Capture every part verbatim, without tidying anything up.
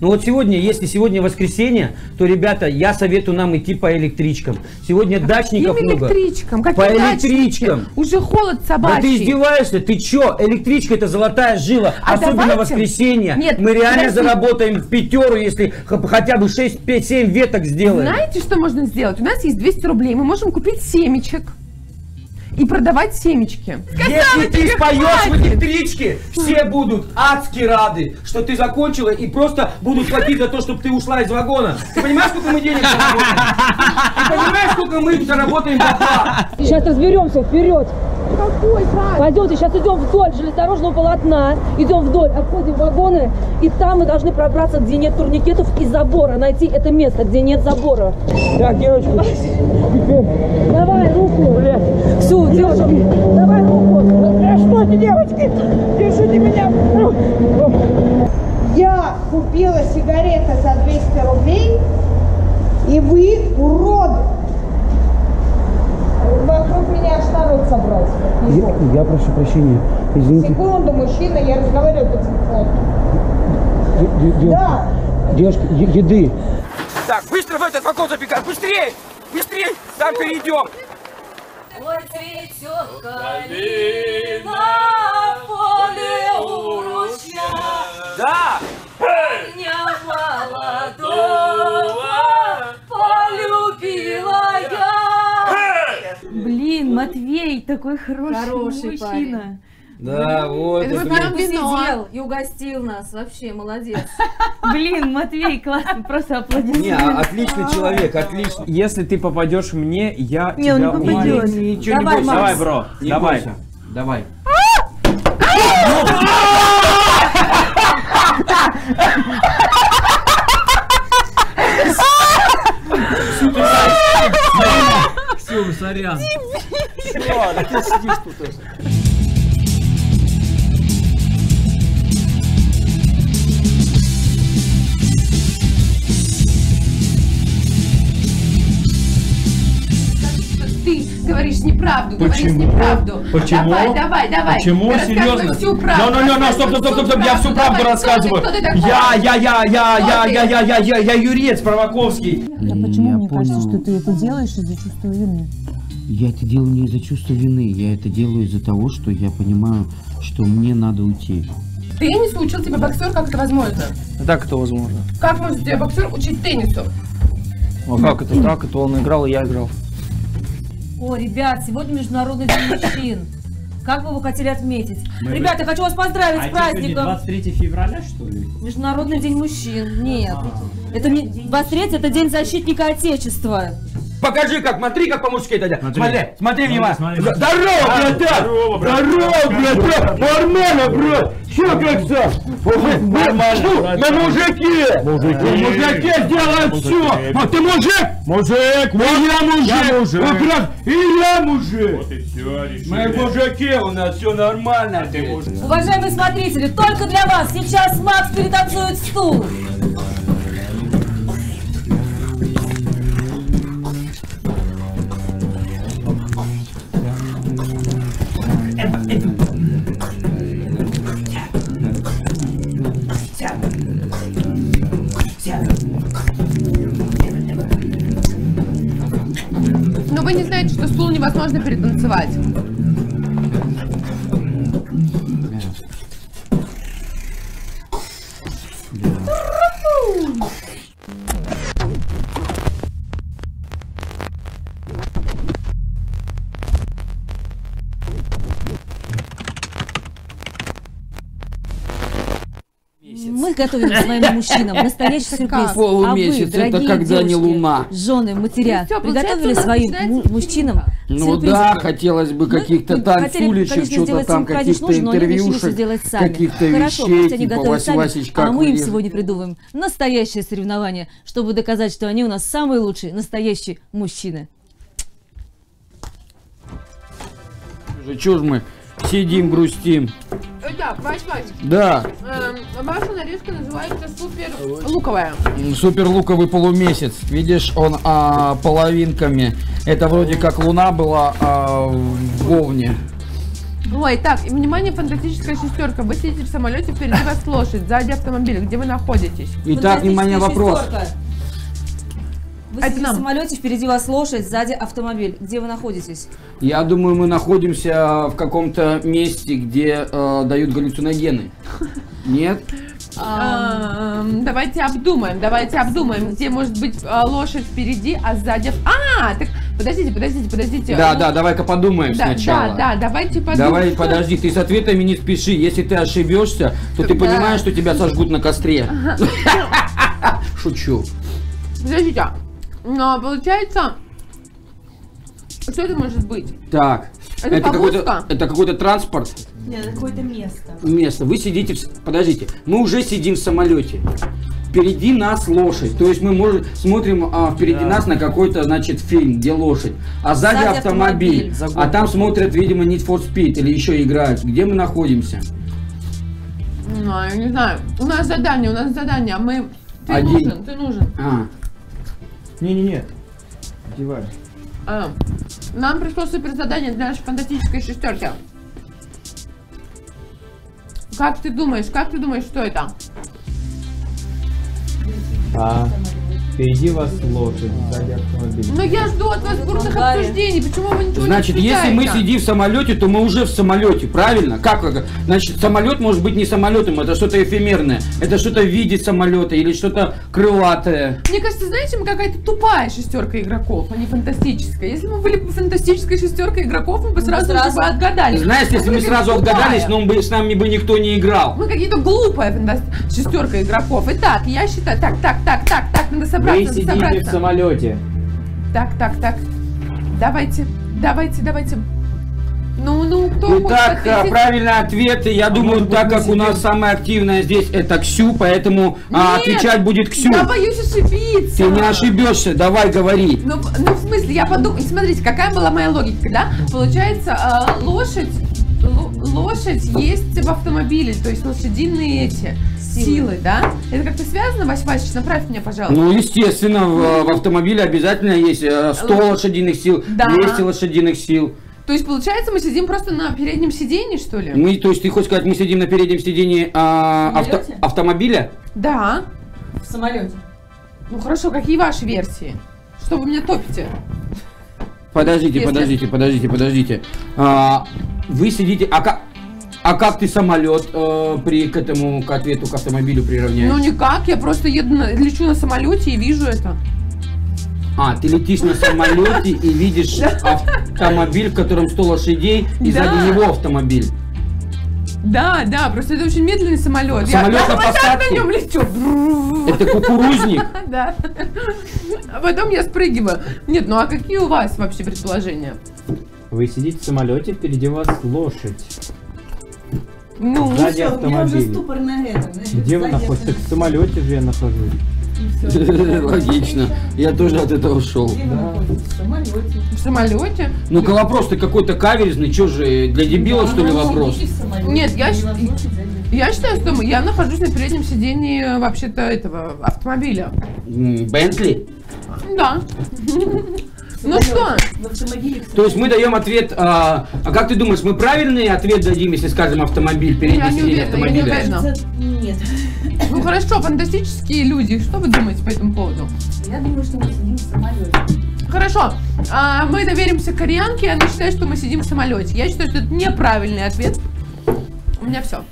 Но вот сегодня, если сегодня воскресенье, то, ребята, я советую нам идти по электричкам. Сегодня Каким дачников много. электричкам? Каким По электричкам. Дачники? Уже холод собачий. Да ты издеваешься? Ты чё? Электричка — это золотая жила. А Особенно давайте... воскресенье. Нет, мы реально подожди. заработаем в пятеру, если хотя бы шесть-семь веток сделаем. Знаете, что можно сделать? У нас есть двести рублей. Мы можем купить семечек и продавать семечки. Если ты споешь в электричке, все будут адски рады, что ты закончила, и просто будут платить за то, чтобы ты ушла из вагона. Ты понимаешь, сколько мы денег заработаем? Ты понимаешь, сколько мы заработаем бабла? Сейчас разберемся, вперед! Какой брат? Пойдемте, сейчас идем вдоль железнодорожного полотна, идем вдоль, обходим вагоны, и там мы должны пробраться, где нет турникетов и забора, найти это место, где нет забора. Так, девочка. Давай руку. Все, держим. Давай руку. Что ты, девочки? Держите меня. Я купила сигареты за двести рублей, и вы уроды. Вокруг меня аж народ собрался. Я, я прошу прощения. Извините. Секунду, мужчина, я разговариваю по телефону. Да. Девушка, еды. Так, быстро в этот вагон забегай. Быстрее! Быстрее! Там перейдем. Ой, цветет калина в поле у ручья. Да! Меня молодого полюбила я. Блин, Матвей такой хороший, Хороший мужчина. парень. Да, вот. Это это вы прям мы- Сидел и угостил нас. Вообще, молодец. Блин, Матвей, классно, просто аплодисменты. Не, а- отличный человек, отлично. Если ты попадешь мне, я Не, он тебя не попадет. умоляю. Ничего Давай, не бойся. Макс. Давай, бро, Не давай. бойся. Давай. Все, сорян. Ты говоришь неправду, говоришь Почему? неправду. Почему? Давай, давай, давай. Почему? Рассказывай Серьезно? всю правду. No, no, no, no, стоп, стоп, стоп, стоп, я всю правду Давай, рассказываю. Кто ты, кто ты такой? Я, я, я, я, Кто я, ты? я, я, я, я, я юрец Провоковский. А почему мне кажется, что ты это делаешь из-за чувства вины? Я это делаю не из-за чувства вины, я это делаю из-за того, что я понимаю, что мне надо уйти. Теннису учил тебя боксер, как это возможно? Так это возможно. Как может тебя боксер учить теннису? А как это так? Это он играл, и я играл. О, ребят, сегодня Международный день мужчин. Как вы его хотели отметить? Ребята, я хочу вас поздравить с праздником. двадцать третьего февраля, что ли? Международный день мужчин. Нет. Это не двадцать третьего, это День защитника Отечества. Покажи, как, смотри, как по-мужски это делать. Смотри. Смотри, смотри внимательно. смотри, смотри. Здорово, братан! Здорово, брат. Здорово, братан! Нормально, брат! Чё как то? Нормально, Мы мужики! Мужики. Мужики сделают все! А ты мужик? Мужик! И я мужик! Я мужик. Вот раз, и я мужик! Вот и все, решили. Мы мужики, у нас все нормально. Ты мужик. Уважаемые смотрители, только для вас сейчас Макс перетанцует стул. Но вы не знаете, что стул невозможно перетанцевать. Мы готовим своим мужчинам настоящий сюрприз. Полумесяц, а вы, это дорогие когда не девушки, луна. жены, матеря, Ну всё, приготовили получается, у нас своим начинается му- мужчинам Ну сюрпризики? да, хотелось бы Мы каких-то хотели, танцулечек, конечно, что-то сделать там, им праздник каких-то нужен, но они решили все интервьюшек, сделать сами. каких-то Хорошо, вещей, пусть они типа готовят сами, Вась-Васич, а как мы им вырезать. сегодня придумаем настоящее соревнование, чтобы доказать, что они у нас самые лучшие, настоящие мужчины. Чё ж мы сидим, грустим? Да, Вась, Вась, Да, эм, ваша нарезка называется супер луковая. супер луковый полумесяц. Видишь, он а, половинками. Это вроде как луна была а, в Овне. Ой, так, и внимание, фантастическая шестерка. Вы сидите в самолете, впереди вас лошадь, сзади автомобиль. Где вы находитесь? Итак, внимание, вопрос. Вы Это сидите нам. в самолете, впереди вас лошадь, сзади автомобиль. Где вы находитесь? Я думаю, мы находимся в каком-то месте, где э, дают галлюциногены. Нет? Эм, Давайте обдумаем, давайте обдумаем, где может быть э, лошадь впереди, а сзади... А, так, подождите, подождите, подождите. Да, Ну, да, давай-ка подумаем да, сначала. Да, да, давайте подумаем. Давай, что- подожди, ты с ответами не спеши. Если ты ошибешься, то ты Да. понимаешь, что тебя сожгут на костре. Шучу. Подождите, но получается, что это может быть? Так, Это какой-то, повозка? это какой-то транспорт, Нет, это какое-то место. место. Вы сидите, в... с- подождите, мы уже сидим в самолете. Впереди нас лошадь, то есть мы можем, смотрим а, впереди Да. нас на какой-то, значит, фильм, где лошадь, а сзади, Сзади автомобиль, автомобиль. а там смотрят, видимо, Need for Speed или еще играют. Где мы находимся? Ну, я не знаю. У нас задание, у нас задание, а мы... Ты Один. нужен, ты нужен. А, Не-не-не. Одевай. А, нам пришло суперзадание для нашей фантастической шестерки. Как ты думаешь, как ты думаешь, что это? А впереди вас лошадь, сзади автомобиль. Ну я жду от вас бурных Болгария. обсуждений, почему вы ничего значит, не если мы обсуждаете? сидим в самолете, то мы уже в самолете, правильно? Как это? Значит, самолет может быть не самолетом, это что-то эфемерное, это что-то в виде самолета или что-то крылатое. Мне кажется, знаете, мы какая-то тупая шестерка игроков, а не фантастическая. Если мы были бы фантастической шестеркой игроков, мы бы сразу, сразу. бы отгадали. Знаешь, если мы сразу отгадались, но бы, с нами бы никто не играл. Мы какие-то глупая фанта- шестерка игроков. Итак, я считаю, так, так, так, так, так, надо собраться, Вы надо сидите собраться. в самолете. Так, так, так. Давайте, давайте, давайте. Ну, ну, кто может Итак, ответить? правильный ответ, я думаю, может быть, так мы как у нас сидим- самая активная здесь это Ксю, поэтому а, Нет, отвечать будет Ксю. Я боюсь ошибиться. Ты не ошибешься, давай говори. Ну, ну, в смысле, я подумала, смотрите, какая была моя логика, да? Получается, э, лошадь, ло- лошадь есть в автомобиле, то есть лошадиные эти силы, да? Это как-то связано, Вась Васич, направь меня, пожалуйста. Ну, естественно, в, в автомобиле обязательно есть э, сто лошадиных сил, Да. двести лошадиных сил. То есть, получается, мы сидим просто на переднем сиденье, что ли? Мы, то есть ты хочешь сказать, мы сидим на переднем сидении а, В авто- самолете? автомобиля? Да. В самолете. Ну хорошо, какие ваши версии? Что вы меня топите? Подождите, Если- подождите, подождите, подождите. А, вы сидите, а как, а как ты самолет э, при к этому к ответу к автомобилю приравняешь? Ну никак, я просто еду на, лечу на самолете и вижу это. А, ты летишь на самолете и видишь автомобиль, в котором сто лошадей, и Да. сзади него автомобиль. Да, да, просто это очень медленный самолет. Самолет я, на я вот так посадке? на нем лечу. Это кукурузник. Да. А потом я спрыгиваю. Нет, ну а какие у вас вообще предположения? Вы сидите в самолете, впереди вас лошадь. Ну, Сзади автомобиль. ступор на этом. Где вы находитесь? Так в самолете же я нахожусь. Логично. Я тоже от этого ушел. в самолете. Ну-ка вопрос, ты какой-то каверзный, что же, для дебилов что ли вопрос? Нет, я, щ- я считаю, что мы- я нахожусь на переднем сидении вообще-то этого автомобиля. М, Бентли? Да. Ну что? В автомобиле, То есть мы даем ответ, а, а как ты думаешь, мы правильный ответ дадим, если скажем автомобиль, Я переднее не сиденье уверена, я не автомобиля? уверена. нет. Ну хорошо, фантастические люди. Что вы думаете по этому поводу? Я думаю, что мы сидим в самолете. Хорошо, а, мы доверимся кореянке, она считает, что мы сидим в самолете. Я считаю, что это неправильный ответ. У меня все.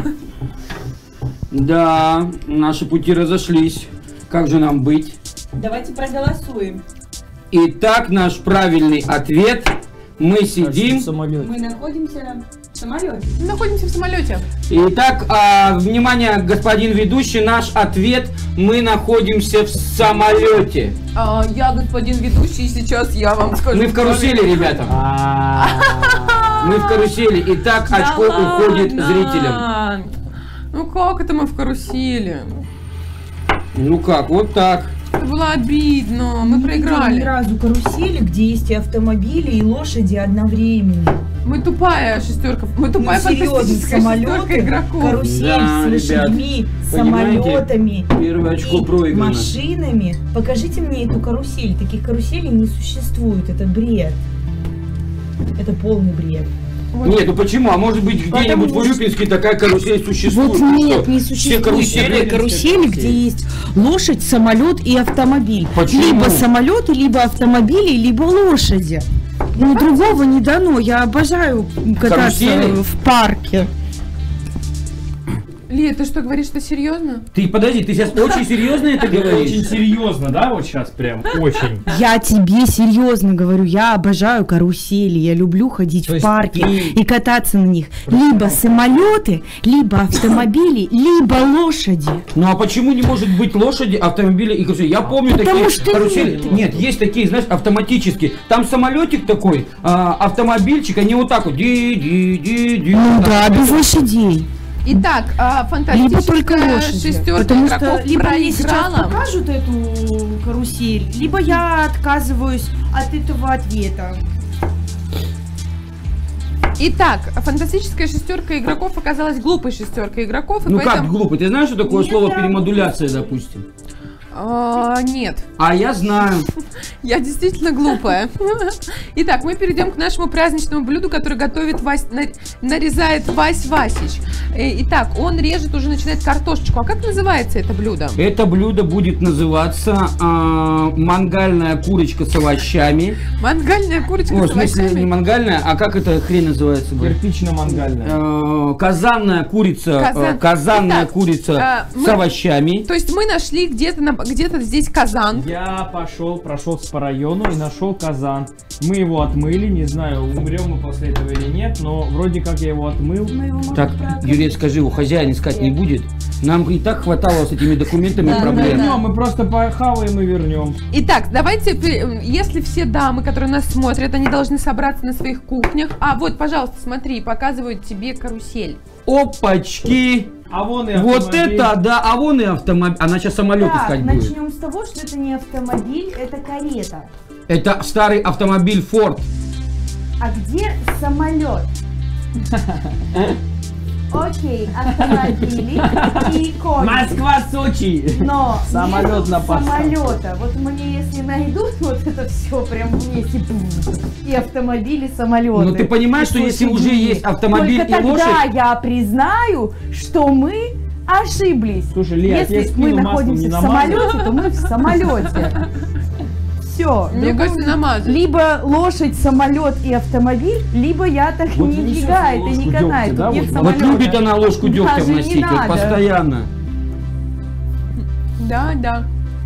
Да, наши пути разошлись. Как же нам быть? Давайте проголосуем. Итак, наш правильный ответ. Мы В сидим. самолете. Мы находимся в самолете. Мы находимся в самолете. Итак, а, внимание, господин ведущий, наш ответ. Мы находимся в самолете. А, я, господин ведущий, сейчас я вам скажу. Мы в карусели, ребята. А, Мы в карусели. Итак, Да очко уходит ладно. зрителям. Ну как это мы в карусели? Ну как, вот так. Это было обидно, мы Ни проиграли. разу карусели, где есть и автомобили, и лошади одновременно. Мы тупая шестерка, мы тупая Ну, серьезно, фантастическая шестерка самолеты, игроков. карусель Да, с лошадьми, понимаете, самолетами первое очко и проиграно. машинами. Покажите мне эту карусель. Таких каруселей не существует. Это бред. Это полный бред. Нет, ну почему? А может быть где-нибудь в Урюпинске такая карусель существует? Вот нет, не существует такой карусели, где есть лошадь, самолет и автомобиль. Почему? Либо самолеты, либо автомобили, либо лошади. Ну, другого не дано. Я обожаю кататься Карусели? в парке. Лия, ты что, говоришь, что серьезно? Ты подожди, ты сейчас очень серьезно это говоришь? Очень серьезно, да, вот сейчас прям, очень. Я тебе серьезно говорю, я обожаю карусели, я люблю ходить То в есть парке ты- и кататься на них. Либо самолеты, либо автомобили, либо лошади. Ну а почему не может быть лошади, автомобили и карусели? Я помню Потому такие что карусели. нет. Нет, есть такие, знаешь, автоматические. Там самолетик такой, а, автомобильчик, они вот так вот. Ди-ди-ди-ди. Ну Вот да, так. без лошадей. Итак, а, Либо только фантастическая лошади. шестерка Потому что игроков либо мне сейчас проиграла. покажут эту карусель, либо я отказываюсь от этого ответа. Итак, фантастическая шестерка игроков оказалась глупой шестеркой игроков. И Ну как поэтому... глупо? Ты знаешь, что такое Нет, слово я- перемодуляция, допустим? А, нет, А я знаю. я действительно глупая. Итак, мы перейдем к нашему праздничному блюду, которое готовит Вась, на- нарезает Вась Васич. Э, Итак, он режет, уже начинает картошечку. А как называется это блюдо? Это блюдо будет называться а, мангальная курочка с овощами. Мангальная курочка О, в с смысле, не овощами. мангальная, а как это хрень называется? блин? Кирпично-мангальная. Э, Казанная курица, Казан- э, казанная Итак, курица а, с мы- овощами. То есть мы нашли где-то на- где-то здесь казан. Я пошел, прошелся по району и нашел казан. Мы его отмыли, не знаю, умрем мы после этого или нет, но вроде как я его отмыл. Так, Юрий, скажи, у хозяина искать не будет? Нам и так хватало с этими документами Да, проблем. Вернем, мы просто похаваем и вернем. Итак, давайте, при- если все дамы, которые нас смотрят, они должны собраться на своих кухнях. А вот, пожалуйста, смотри, показывают тебе карусель. Опачки! А вон и Вот автомобиль. это, да, а вон и автомобиль. Она сейчас самолет Так, искать будет. начнем с того, что это не автомобиль, это карета. Это старый автомобиль Ford. А где самолет? Окей, автомобили и кони. Москва-Сочи! Но Самолет нету на посадку. самолета. Вот мне если найдут вот это все прям вместе, и автомобили, и самолеты. Ну ты понимаешь, что если уже есть автомобиль Только и тогда лошадь, я признаю, что мы ошиблись. Слушай, Лия, я тебе Если мы скину маслом, находимся не в намазал? самолете, то мы в самолете. Все. Мне кажется, намазали. Либо лошадь, самолет и автомобиль, либо я так Вот не несёт двигает и ложку не канает. дегтя, да, Тут нет вот? вот самолета. любит она ложку дегтя Даже не вносить, вот надо. постоянно. Да, да.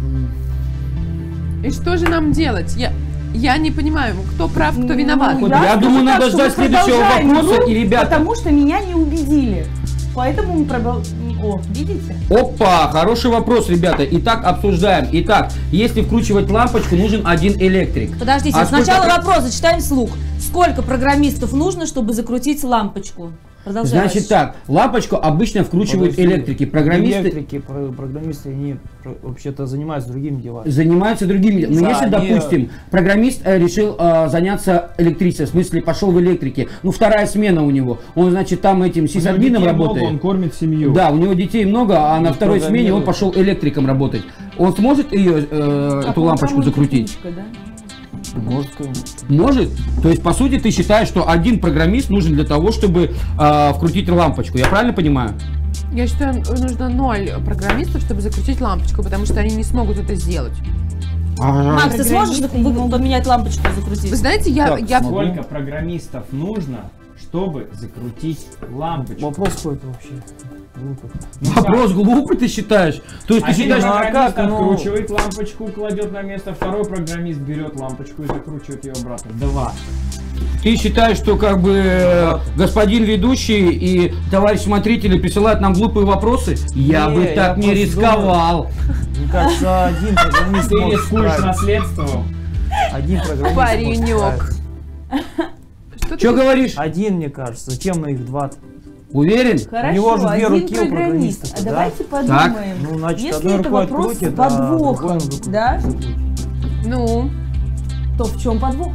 И что же нам делать? Я, я не понимаю, кто прав, кто виноват. Ну, Я скажу думаю, так, надо что ждать мы следующего продолжаем вопроса, игру, и, ребята- Потому что меня не убедили. Поэтому мы продол... О, видите? Опа, хороший вопрос, ребята. Итак, обсуждаем. Итак, если вкручивать лампочку, нужен один электрик. Подождите, А сначала сколько- вопрос зачитаем вслух. Сколько программистов нужно, чтобы закрутить лампочку? Продолжай. Значит так, лампочку обычно вкручивают Подожди. электрики. Программисты Электрики, про- программисты, они про- вообще-то занимаются другими делами. занимаются другими. Но Да, если, они- допустим, программист э, решил э, заняться электричеством, в смысле пошел в электрике, ну вторая смена у него, он, значит, там этим У него сисадмином детей много, работает. он кормит семью. Да, у него детей много, а на И второй смене он программирует. пошел электриком работать. Он сможет ее, э, эту лампочку закрутить? Может, конечно. Может? То есть, по сути, ты считаешь, что один программист нужен для того, чтобы э, вкрутить лампочку. Я правильно понимаю? Я считаю, нужно ноль программистов, чтобы закрутить лампочку, потому что они не смогут это сделать. Макс, ты сможешь Программисты не вы- могут. поменять лампочку и закрутить? Вы знаете, я... Так, я... смогу. Сколько программистов нужно, чтобы закрутить лампочку? Вопрос какой-то вообще. Глупый. Ну, Вопрос глупый, ты считаешь? То есть, ты Один считаешь... ну, а программист как, ну? откручивает лампочку, кладет на место, второй программист берет лампочку и закручивает ее обратно. Два. Ты считаешь, что как бы э, господин ведущий и товарищ смотрители присылают нам глупые вопросы? Я Не, бы я так не просто рисковал. Мне кажется, один программист Ты может рискуешь справиться. наследством. Один программист может Паренек. справиться. Что Что ты... говоришь? Один, мне кажется. Зачем на их два? Уверен? Хорошо, У него же две один руки у программист. программиста, А да? давайте подумаем. Ну, значит, Если одной это рукой вопрос открутит, с а другой подвохом, он закрутит. да? Закрутит. Ну, То в чем подвох?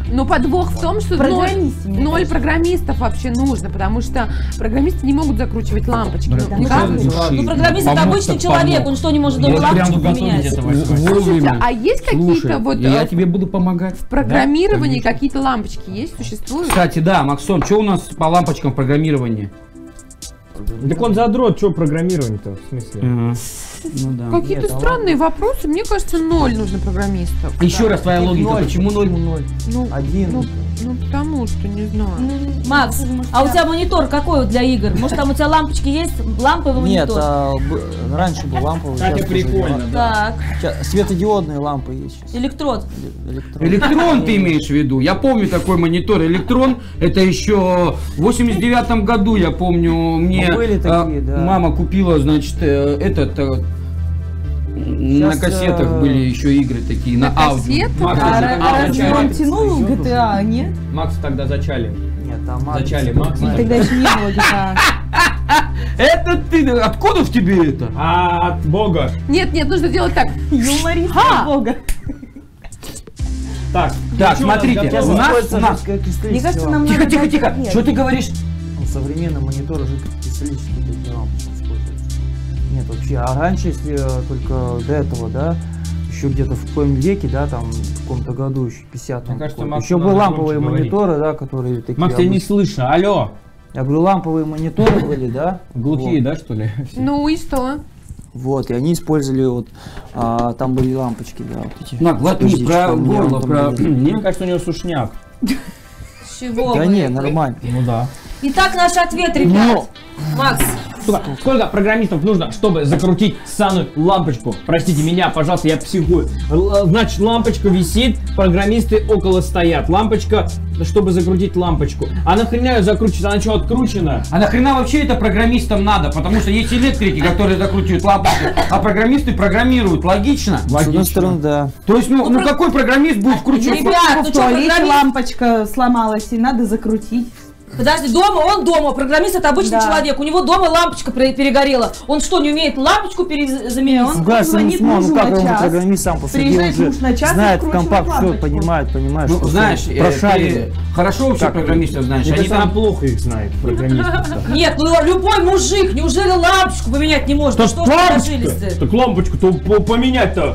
Но подвох в том, что ноль, ноль программистов вообще нужно, потому что программисты не могут закручивать лампочки. Да. Ну, как? Ну, программист это обычный человек, он что, не может дома лампочку поменять? Слушайте, а есть какие-то вот... Я тебе буду помогать. В программировании какие-то лампочки есть, существуют? Кстати, да, Максон, что у нас по лампочкам программирования? Так он задрот, что программирование-то, в смысле? Ну, да. Какие-то Нет, а странные вопросы. Мне кажется, ноль нужно программистов. Еще раз твоя логика, Ноль. почему ноль? ноль? Ну, Один. ну, ну, потому что, не знаю. Макс, а у тебя монитор какой вот для игр? Может, там у тебя лампочки есть? Ламповый Нет, монитор? а, б- раньше был ламповый. Кстати, сейчас тоже прикольно, ламповый. Так, Ща- Светодиодные лампы есть сейчас. электрод. Электрон. Электрон ты имеешь в виду? Я помню такой монитор. Электрон, это еще в восемьдесят девятом году, я помню, мне Ну, были такие, а, да. мама купила, значит, э, этот... э, на Сейчас, кассетах э, были еще игры такие, на, на аудио. кассетах? Макс, А, это ра- аудио. разве Он тянул джи ти эй, нет? Макс тогда зачали. Нет, там Зачали адрес, Макс. знаешь. Тогда еще не было джи ти эй. Это ты, откуда в тебе это? А от бога. Нет, нет, нужно делать так. Юморист Ха! бога. Так, Так, ну чё, смотрите, готово? у нас, Используется у нас... жидкокислические Мне кажется, лампы. нам Тихо, надо тихо, дать тихо, ответ. что ты говоришь? Ну, современные мониторы жидкокислические такие лампы используются. Нет, вообще, а раньше, если э, только до этого, да, еще где-то в коем веке, да, там, в каком-то году, еще пятидесятом, Мне кажется, каком-то, Макс, еще надо были громче ламповые говорить. мониторы, да, которые такие... Макс, тебя не обычные. слышно, алло. Я говорю, ламповые мониторы были, да? Глухие, Вот. да, что ли? Ну и что? Вот, и они использовали вот, а, там были лампочки, да, вот эти. На, глотни Подождите, про что у меня горло, там про... были. Мне кажется, у него сушняк. С чего Да вы? не, нормально. Ну да. Итак, наш ответ, ребят. Ну. Макс, Сука, сколько программистов нужно, чтобы закрутить ссаную лампочку? Простите меня, пожалуйста, я психую. Л- Значит, лампочка висит, программисты около стоят. Лампочка, чтобы закрутить лампочку. А нахрена ее закручивать? Она что, откручена? А нахрена вообще это программистам надо? Потому что есть электрики, которые закручивают лампочку, а программисты программируют. Логично? С одной стороны, да. То есть, ну, ну какой программист будет вкручивать? ребят, ну В что, туалете программист? лампочка сломалась, и надо закрутить. Подожди, дома, он дома, программист это обычный Да. человек, у него дома лампочка пере- перегорела. Он что, не умеет лампочку перезаменить? Он Согласен, звонит ну, ну мужу как на он час. программист сам по себе, он Приезжает же муж на час и знает вкручивает компакт, все лампочку. понимает, понимает, Ну, что знаешь, всё э, прошаривает. ты хорошо вообще Как программистов знаешь. Мне Они кажется, она там... плохо их знает, программистов. Нет, ну любой мужик, неужели лампочку поменять не может? Ну что ж вы сложились-то? Так лампочку-то по- поменять-то.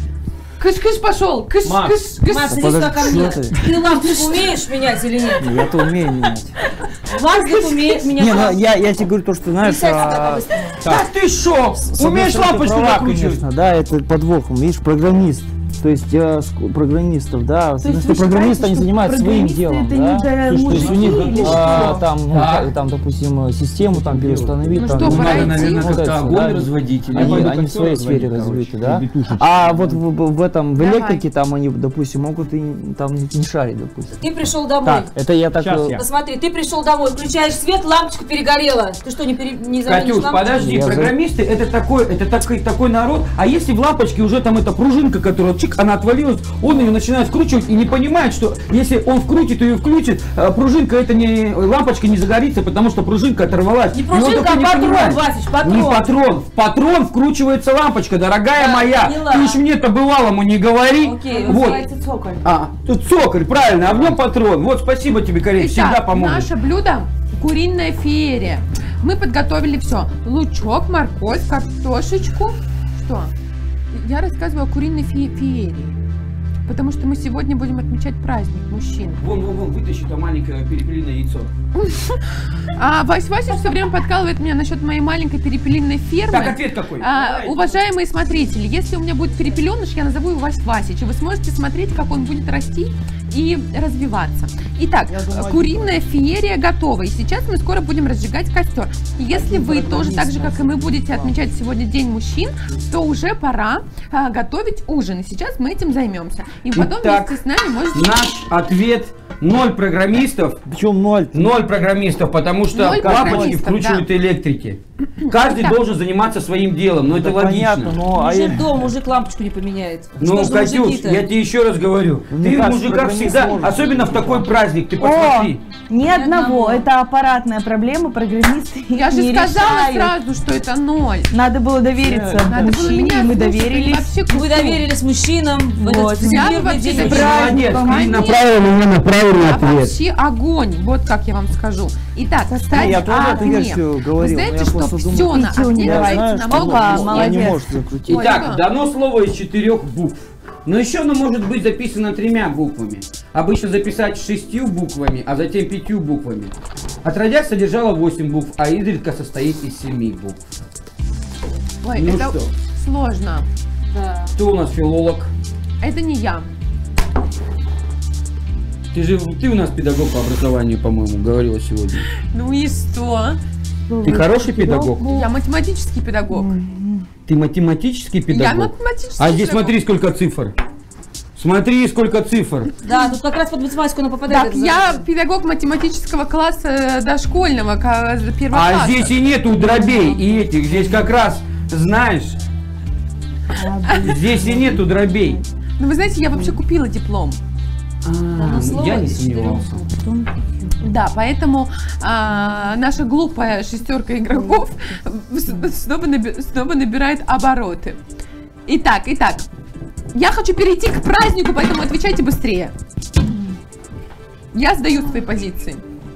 Кыш-кыш пошел. Макс. Кыш-кыш-кыш. Макс, иди Подожди, сюда ко мне. что ты? Ты лампочку умеешь менять или нет? Я-то умею менять. Макс говорит, умеет менять Не, ну лампочку. я, я тебе говорю то, что знаешь, Присядь сюда а, по-быстрому. Так ты шо? с одной Умеешь стороны, ты лампочку права, закручивать? конечно, да, это подвох, видишь, программист. То есть э, ск- программистов, да, То есть что вы программисты, считаете, они что занимаются своим программисты делом, это да. не для То есть у них мужчин или а, что? там, ну, Да. как- там, допустим, э, систему там переустановить. Ну там, что, ну, пора Надо, идти? наверное, Вот это, как-то огонь да. разводить. или Они, нет? они в своей сфере развиты, да. А вот в, в- в этом, в Давай. электрике там они, допустим, могут и там не шарить, допустим. Ты пришел домой. Так, это я так... Сейчас э, я. Посмотри, ты пришел домой, включаешь свет, лампочка перегорела. Ты что, не, пере... не заменишь Катюш, лампочку? подожди, Я за- программисты это такой, это такой, такой народ. А если в лампочке уже там эта пружинка, которая чик, она отвалилась, он ее начинает вкручивать и не понимает, что если он вкрутит ее и включит, э, пружинка это не, лампочка не загорится, потому что пружинка оторвалась. Не И он пружинка, такой а не патрон, понимает. Васич, патрон. Не патрон, в патрон вкручивается лампочка, дорогая Да, моя. поняла. Ты уж мне-то бывалому не говори. Окей, вот. Называется цоколь. А, тут цоколь, правильно, а в нем патрон. Вот, спасибо тебе, Корей, всегда Итак, поможет. наше блюдо – куриная феерия. Мы подготовили все. Лучок, морковь, картошечку. Что? Я рассказываю о куриной фе- феерии. Потому что мы сегодня будем отмечать праздник мужчин. Вон, вон, вон, вытащи то маленькое перепелиное яйцо. А Вась Васич все время подкалывает меня насчет моей маленькой перепелиной фермы. Так, ответ какой? А, уважаемые смотрители, если у меня будет перепеленыш, я назову его Вась Васич, и вы сможете смотреть, как он будет расти и развиваться. Итак, куриная феерия готова, и сейчас мы скоро будем разжигать костер. И если вы тоже так же, как и мы, будете отмечать сегодня День мужчин, то уже пора а, готовить ужин, и сейчас мы этим займемся. И потом Итак, вместе с нами можете... Наш ответ Ноль программистов. Причем ноль? Ноль программистов, потому что Ноль папочки программистов, вкручивают да. электрики. Каждый Да. должен заниматься своим делом, но это логично. Понятно, но... а Мужик я- дома, мужик лампочку не поменяет. Ну, Что же Катюш, мужики-то? я тебе еще раз говорю, Мне ты в кажется, мужиках программист всегда, может. особенно в такой праздник, ты О, посмотри. ни одного. одного. Это аппаратная проблема, программисты Я же не сказала решают. сразу, что это ноль. Надо было довериться Надо было мужчине, меня мы слушать, доверились. вообще к Вы лицу. доверились мужчинам в Вот. этот Я всемирный вообще день доверилась. мужчин. Молодец, ты Конечно. направила меня на правильный А ответ. вообще огонь, вот как я вам скажу. Итак, кстати, Я тоже о эту огне. версию Вы говорил, но знаете, я что просто все думал, на Пятюню огне давай. делается Знаешь, намного Опа, лучше. молодец. не может закрутить. Ой, Итак, да. дано слово из четырех букв. Но еще оно может быть записано тремя буквами. Обычно записать шестью буквами, а затем пятью буквами. Отродясь содержало восемь букв, а изредка состоит из семи букв. Ой, Ну это что? сложно. Да. Кто у нас филолог? Это не я. Ты же ты у нас педагог по образованию, по-моему, говорила сегодня. Ну и что? Ты хороший педагог? Я математический педагог. Ты математический Я педагог? математический А здесь педагог. смотри, сколько цифр. Смотри, сколько цифр. Да, тут как раз под математику она попадает. Так, это я за- педагог математического класса дошкольного, ка- первого А класса. здесь и нету дробей и этих. Здесь как раз, знаешь, здесь и нету дробей. Ну вы знаете, я вообще купила диплом. А, слово я не из четырех сомневался. Да, поэтому а, наша глупая шестерка игроков с- снова, наби- снова набирает обороты. Итак, итак, я хочу перейти к празднику, поэтому отвечайте быстрее. Я сдаю свои позиции.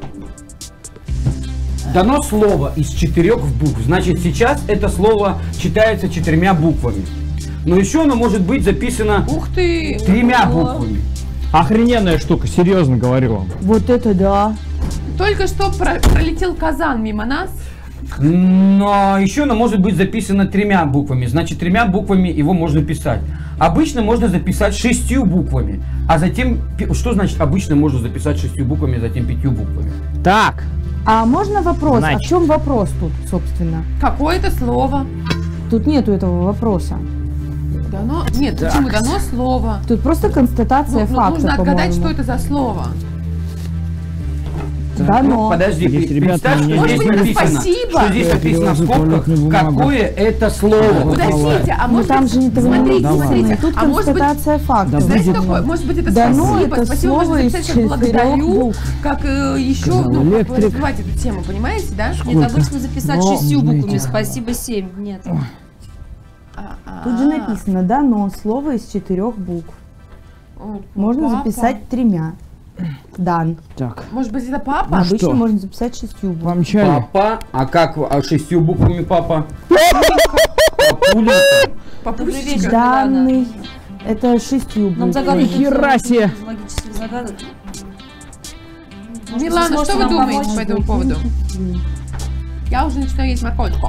Дано слово из четырех букв. Значит, сейчас это слово читается четырьмя буквами. Но еще оно может быть записано Ух ты! тремя О, буквами. Охрененная штука, серьезно говорю вам. Вот это да. Только что про- пролетел казан мимо нас. Но еще оно может быть записано тремя буквами. Значит, тремя буквами его можно писать. Обычно можно записать шестью буквами. А затем... пи- Что значит обычно можно записать шестью буквами, а затем пятью буквами? Так, А можно вопрос? А Значит. в чем вопрос тут, собственно? Какое-то слово. Тут нету этого вопроса. Дано... Нет, почему дано слово? Тут просто констатация Ну, ну, факта, нужно отгадать, по-моему. что это за слово. Дано. Ну, подожди, Здесь, пи- ребята, представь, что мне здесь Может быть, это написано. спасибо? Что здесь Я написано в переложу скобках, туалетную бумагу. какое это слово. Подождите, а Ну может там быть... же этого не Смотрите, написано. смотрите. Тут А может быть... констатация факта. Да, Знаете, выделено. такое? Может быть, это Дано спасибо. это Спасибо слово можно из записать как четырех благодарю, букв. как э, еще Сказал ну, как электрик. развивать эту тему, понимаете, да? Нет, обычно записать Но, шестью буквами. знаете, Спасибо, семь. Нет. А, а, Тут же написано дано слово из четырех букв. О, Можно папа. записать тремя. Дан. так, Может быть, это папа? Обычно что? можно записать шестью букв. вам чай? Папа, а как а шестью буквами папа? Папуля. Добрый вечер, Папусечка. Милана. Данный. Это шестью Нам букв. загадывают Хера себе. из логических загадок. Может, Милана, вы что сможете вы нам думаете помочь? по этому поводу? Я уже начинаю есть морковочку.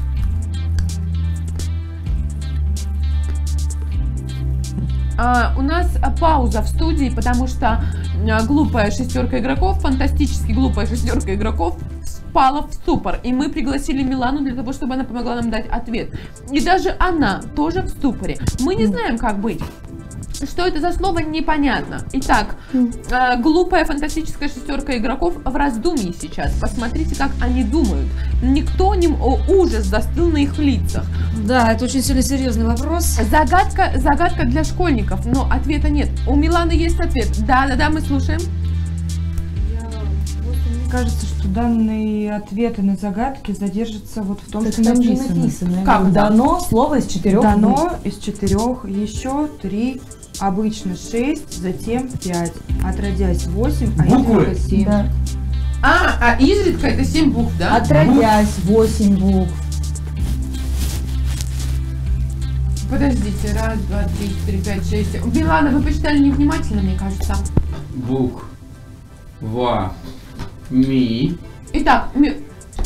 А, у нас а, пауза в студии, потому что а, глупая шестерка игроков, фантастически глупая шестерка игроков впала в ступор. И мы пригласили Милану для того, чтобы она помогла нам дать ответ. И даже она тоже в ступоре. Мы не знаем, как быть. Что это за слово, непонятно. Итак, э, глупая фантастическая шестерка игроков в раздумье сейчас. Посмотрите, как они думают. Никто не... м- О, ужас застыл на их лицах. Да, это очень сильно серьезный вопрос. Загадка, загадка для школьников, но ответа нет. У Миланы есть ответ. Да-да-да, мы слушаем. Мне кажется, что данные ответы на загадки задержатся вот в том, Так что там же написано. написано. Как Дано слово из четырех букв. Дано из четырех, еще три, обычно шесть, затем пять. Отродясь восемь, а Буквы? изредка семь. Да. А, а изредка это семь букв, да? Отродясь восемь букв. Подождите, раз, два, три, четыре, пять, шесть. Милана, вы почитали невнимательно, мне кажется. Бук. Ва. Ми. Итак, Ми-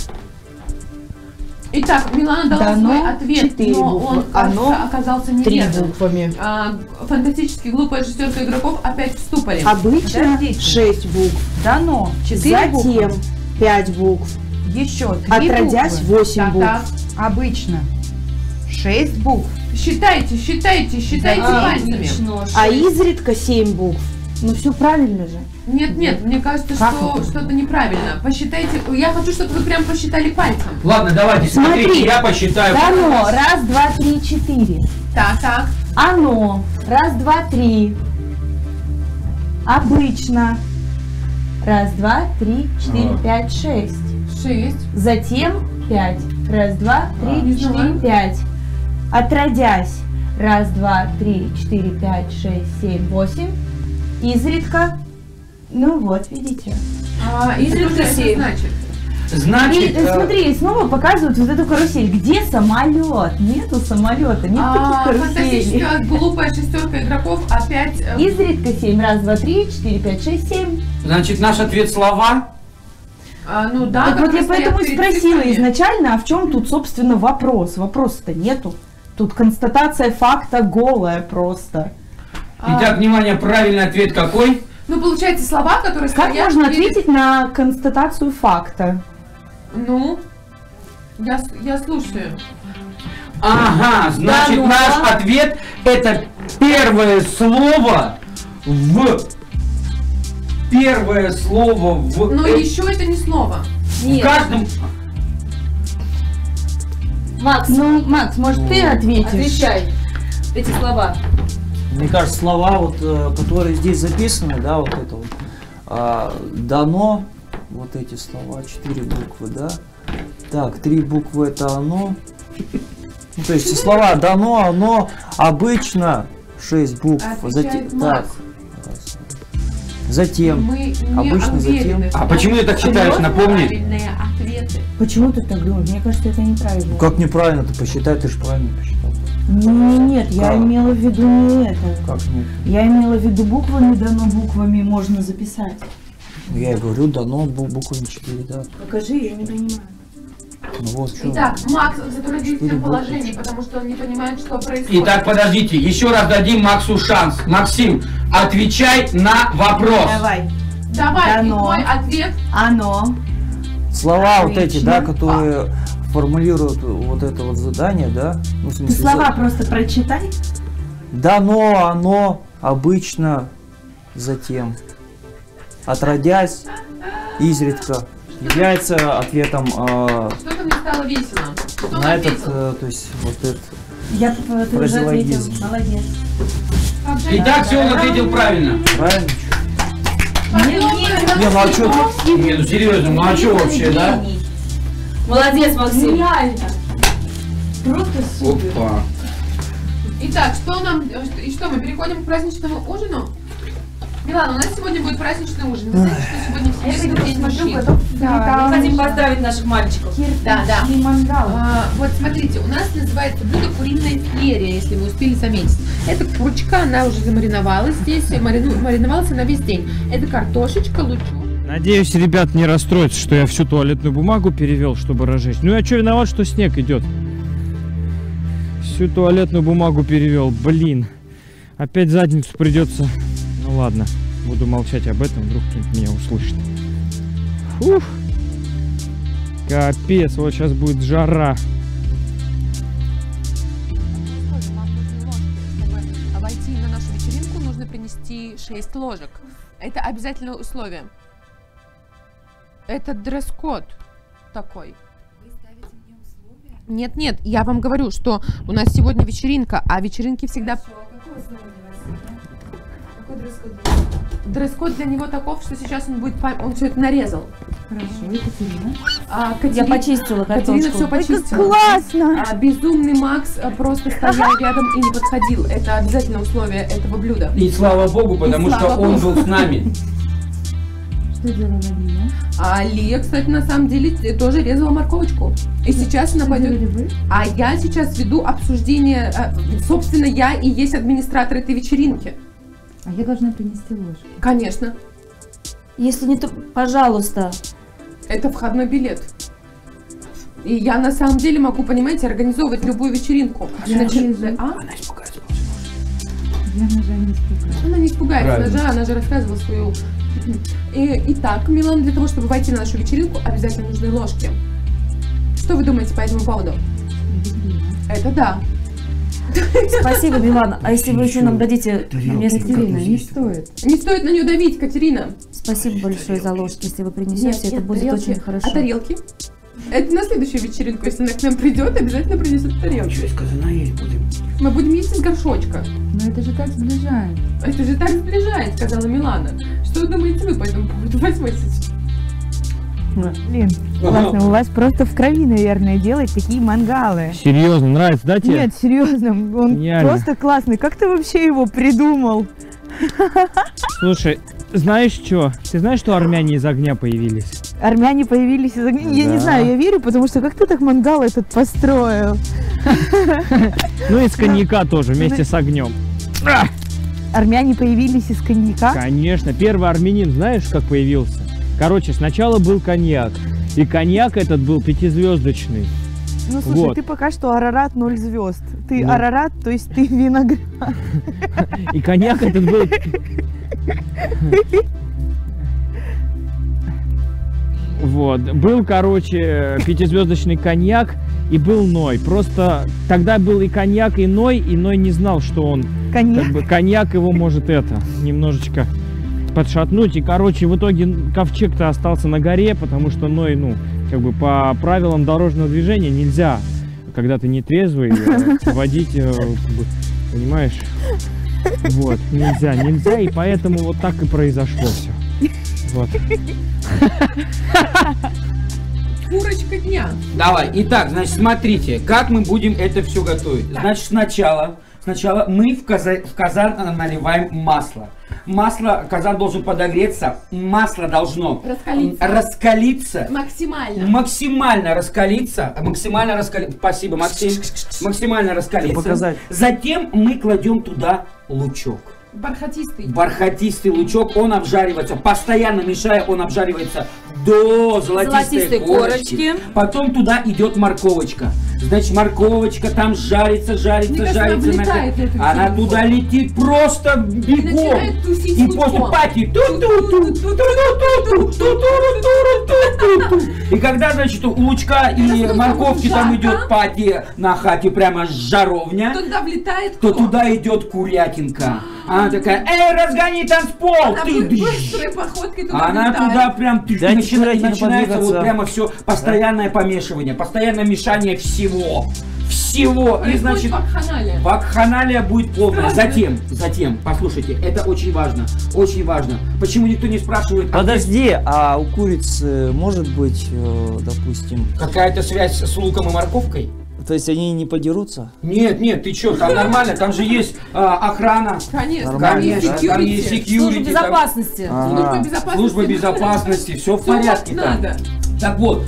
Итак, Милана дала Дано свой ответ, четыре но буквы. он, кажется, Оно оказался Три неверным. буквами. А, фантастически глупая шестерка игроков опять в ступоре. Обычно Подождите. шесть букв. Дано четыре буквы, Затем пять букв. еще три Отродясь буквы. восемь Так, букв. так. Обычно шесть букв. Считайте, считайте, считайте А, пальцами. А изредка семь букв. Ну все правильно же. Нет, нет, мне кажется, Как что это? что-то неправильно. Посчитайте, я хочу, чтобы вы прям посчитали пальцем. Ладно, давайте, смотрите, Смотри. я посчитаю. Дано. Раз, два, три, четыре. Так, так. Оно. Раз, два, три. Обычно. Раз, два, три, четыре, пять, шесть. Шесть. Затем пять. Раз, два, А, три, не четыре, знаю. пять. Отродясь. Раз, два, три, четыре, пять, шесть, семь, восемь. Изредка. Ну вот, видите. А, изредка семь. Значит. Значит, И, э, смотри, снова показывают вот эту карусель. Где самолет? Нету самолета, нет А, таких каруселей. фантастическая глупая шестерка игроков опять... э, Изредка семь. Раз, два, три, четыре, пять, шесть, семь. значит, наш ответ слова. а, ну да, Так вот которые я поэтому и стоят перед спросила цифрами. изначально, а в чем тут, собственно, вопрос? Вопроса-то нету. Тут констатация факта голая просто. Итак, внимание, правильный ответ какой? Ну, получается, слова, которые Как стоят можно перед- ответить на констатацию факта? Ну, я, с- я слушаю. Ага, значит, Да, ну, наш да. ответ это первое слово в... Первое слово в... Но э- еще это не слово. в каждом... Макс, ну, Макс, может, ты ответишь? Отвечай. Эти слова. Мне кажется, слова, вот, э, которые здесь записаны, да, вот это вот, а, дано, вот эти слова, четыре буквы, да. Так, три буквы это оно. Ну, то есть слова дано, оно, обычно, шесть букв. Отвечает Затем, Макс. так, раз. Затем, Мы не обычно уверены, затем. что А почему ты так считаешь, серьезно напомни? правильные ответы. Почему ты так думаешь? Мне кажется, это неправильно. Как неправильно ты посчитай, ты же правильно посчитал. Не, нет, я Как? имела в виду не это. Как нет? Я имела в виду буквами, дано буквами можно записать. Я и говорю, дано бу- буквами четыре, да. Покажи, я не понимаю. Ну вот, что. Итак, Макс в затруднительном Четыре буквы. положении, потому что он не понимает, что происходит. Итак, подождите, еще раз дадим Максу шанс. Максим, отвечай на вопрос. Давай. Давай, и Дано. твой ответ. Оно. Слова вот эти, Отлично. да, которые формулируют вот это вот задание, да? Ну, в Ты смысле, слова за- просто прочитай. дано, оно, обычно, затем. Отродясь, изредка. Является ответом э, Что-то мне стало весело. Что он на этот, ответил? э, то есть вот этот Я ты уже ответил. фразеологизм. Молодец. Как же Итак, все он ответил правильно. Правильно? Не, не, Не, ну а что ты? Не, ну серьезно, ну а что вообще, да? Молодец, Максим. Реально. Просто супер. Опа. Итак, что нам... И что, мы переходим к праздничному ужину? Милана, у нас сегодня будет праздничный ужин. Вы знаете, что сегодня Всемирный день мужчин? Да, мы хотим поздравить наших мальчиков. Да, да. И мангал. А, вот смотрите, у нас называется блюдо куриная феерия, если вы успели заметить. Это курочка, она уже замариновалась здесь, марину, мариновалась она весь день. Это картошечка, лучок. Надеюсь, ребят не расстроятся, что я всю туалетную бумагу перевел, чтобы разжечь. Ну я что виноват, что снег идет? Всю туалетную бумагу перевел, блин. Опять задницу придется. Ну ладно, буду молчать об этом, вдруг кто-нибудь меня услышит. Фух. Капец, вот сейчас будет жара. Чтобы войти на нашу вечеринку, нужно принести шесть ложек. Это обязательное условие. Это дресс-код такой. Нет, нет, я вам говорю, что у нас сегодня вечеринка, а вечеринки всегда... Дресс-код для него таков, что сейчас он будет, пам- он все это нарезал. Хорошо, Екатерина. А, Я почистила Катерина картошку. все почистила. классно! А, безумный Макс а, просто стоял рядом и не подходил. Это обязательное условие этого блюда. И слава богу, потому И что слава он богу. был с нами. Что делала Лия? А Лия, кстати, на самом деле т- тоже резала морковочку. И сейчас она Что пойдет. делали вы? А я сейчас веду обсуждение. а, Собственно, я и есть администратор этой вечеринки. А я должна принести ложки. Конечно. Если не то, пожалуйста. Это входной билет. И я на самом деле могу, понимаете, организовывать любую вечеринку. Я Начи- вижу. А? Я ножа не испугаюсь. Она не испугается Правильно. ножа, она же рассказывала свою. И, итак, Милан, для того, чтобы войти на нашу вечеринку, обязательно нужны ложки. Что вы думаете по этому поводу? Это да. Спасибо, Милана. А если вы еще нам дадите место? Катерина, не стоит. Не стоит на нее давить, Катерина. Спасибо большое за ложки. Если вы принесете, Нет, это нет, будет тарелки. очень хорошо. А тарелки? Это на следующую вечеринку, если она к нам придет, обязательно принесет тарелки. Что, из казана есть будем? Мы будем есть из горшочка. Но это же так сближает. Это же так сближает, сказала Милана. Что вы думаете вы по этому поводу? Восьмой сейчас. Блин, классно, у вас просто в крови, наверное, делать такие мангалы. Серьезно, нравится, да тебе? Нет, серьезно, он Гениально. просто классный. Как ты вообще его придумал? Слушай, знаешь что? Ты знаешь, что армяне из огня появились? Армяне появились из огня. Я Да. не знаю, я верю, потому что как ты так мангал этот построил? Ну, из коньяка тоже, вместе с огнем. Армяне появились из коньяка? Конечно, первый армянин, знаешь, как появился? Короче, сначала был коньяк, и коньяк этот был пятизвездочный. Ну, слушай, Вот. ты пока что Арарат ноль звезд. Ты Ну. Арарат, то есть ты виноград. И коньяк этот был... Вот, был, короче, пятизвездочный коньяк и был Ной. Просто тогда был и коньяк, и Ной, и Ной не знал, что он... Коньяк? Как бы, коньяк его может это, немножечко подшатнуть. И, короче, в итоге ковчег-то остался на горе, потому что Ной, ну, как бы по правилам дорожного движения нельзя, когда ты не трезвый, э, водить, э, как бы, понимаешь? Вот, нельзя, нельзя, и поэтому вот так и произошло все. Вот. Курочка дня. Давай, итак, значит, смотрите, как мы будем это все готовить. Значит, сначала, сначала мы в, каза- в казан наливаем масло. Масло, казан должен подогреться, масло должно Раскалиться. раскалиться. Максимально. Максимально раскалиться. Максимально раскалиться. Спасибо, Максим. Максимально раскалиться. Показать. Затем мы кладем туда лучок. Бархатистый. Бархатистый лучок, он обжаривается, постоянно мешая, он обжаривается до золотистой, Золотистой корочки. корочки. Потом туда идет морковочка. Значит, морковочка там жарится, жарится, Мне кажется, жарится. она на- влетает в эту Она телефон. туда летит просто бегом. начинает тусить И лучком. после пати. И когда, значит, у лучка и Если морковки жарко, там идет пати на хате, прямо жаровня, Туда влетает то кто? туда идет курятинка. Она такая, эй, разгони танцпол! Она Ты будет дыщ. быстрой походкой туда Она влетает. туда прям ты, Дайте начина- курятине начинается вот подвигаться. прямо все постоянное помешивание, постоянное мешание всего. Всего. И Происходит значит, вакханалия. вакханалия будет полная. Страшно. Затем, затем, послушайте, это очень важно. Очень важно. Почему никто не спрашивает, а Подожди, а у курицы может быть, э, допустим, какая-то связь с луком и морковкой? то есть они не подерутся? Нет, нет, ты чё, там нормально, там же есть а, охрана. Конечно, Нормально, там есть да? Там есть security. security. Служба там- безопасности. Служба Ага. безопасности. Служба безопасности, все в Всё порядке как там. надо. Так вот,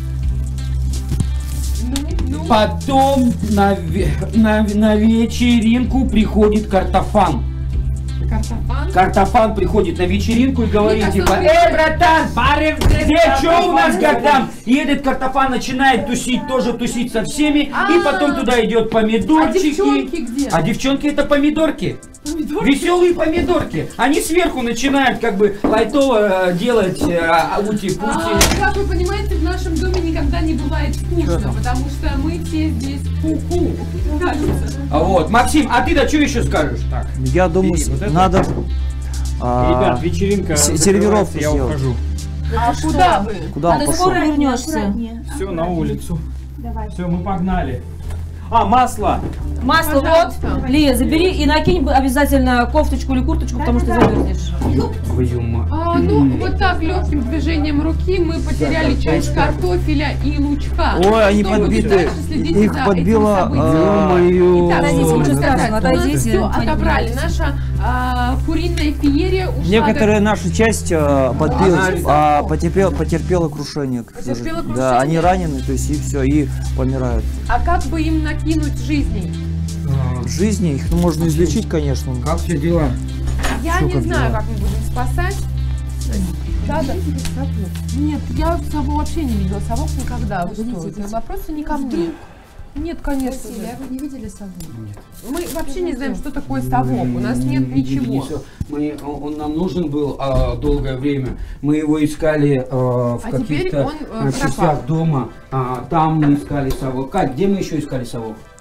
Ну, ну. потом на, ве- на, на вечеринку приходит картофан. Картофан. Картофан приходит на вечеринку и говорит Мне типа, кажется, эй, братан, где, что у нас как там? И этот картофан начинает тусить, тоже тусить со всеми, и А. потом туда идет помидорчики. А девчонки где? А девчонки это помидорки. Помидорки? Веселые помидорки. Они сверху начинают как бы лайтово э, делать э, ути-пути. А, как вы понимаете, в нашем доме никогда не бывает скучно, потому что мы все здесь ку-ку. Кажется. А вот, Максим, а ты-то что еще скажешь? Так. Я думаю, Бери вот это. надо... а, Ребят, вечеринка с- закрывается, сервировку я сделать. ухожу. А куда вы? Куда А он ты пошел? скоро вернешься? Все, на улицу. Давай. Все, мы погнали. А, масло. Масло Пожалуйста. вот. Лия, забери и накинь обязательно кофточку или курточку, потому что замерзнешь. Твою мать. А, ну, вот так легким движением руки мы потеряли часть картофеля и лучка. Ой, они Что будет подбиты. дальше? Следите Их за подбило, этим событием. а, Ё-моё. Итак, Отойдите, что ничего можно страшного, сказать? У нас отойдите. все отобрали. Наша а, куриная феерия ушла. Некоторая наша часть э, подбилась, Она- а, потерпела, потерпела крушение. к Потерпела сожалению. крушение? Да, они ранены, то есть и все, и помирают. А как бы им накинуть жизней? В жизни их ну, можно излечить, конечно. Как все дела? Я Что, не как знаю, дела? как мы будем спасать. Да, да. Нет, я сову вообще не видела совок никогда. Вы что? Это вопросы не ко мне. Нет, конечно. же. вы не видели сову? Мы вообще не знаем, что такое совок. У нас нет ничего. Мы, он, он нам нужен был а, долгое время. Мы его искали а, в А теперь каких-то он, э, а, частях пропал. дома. А, там мы искали совок. Кать, где мы еще искали совок?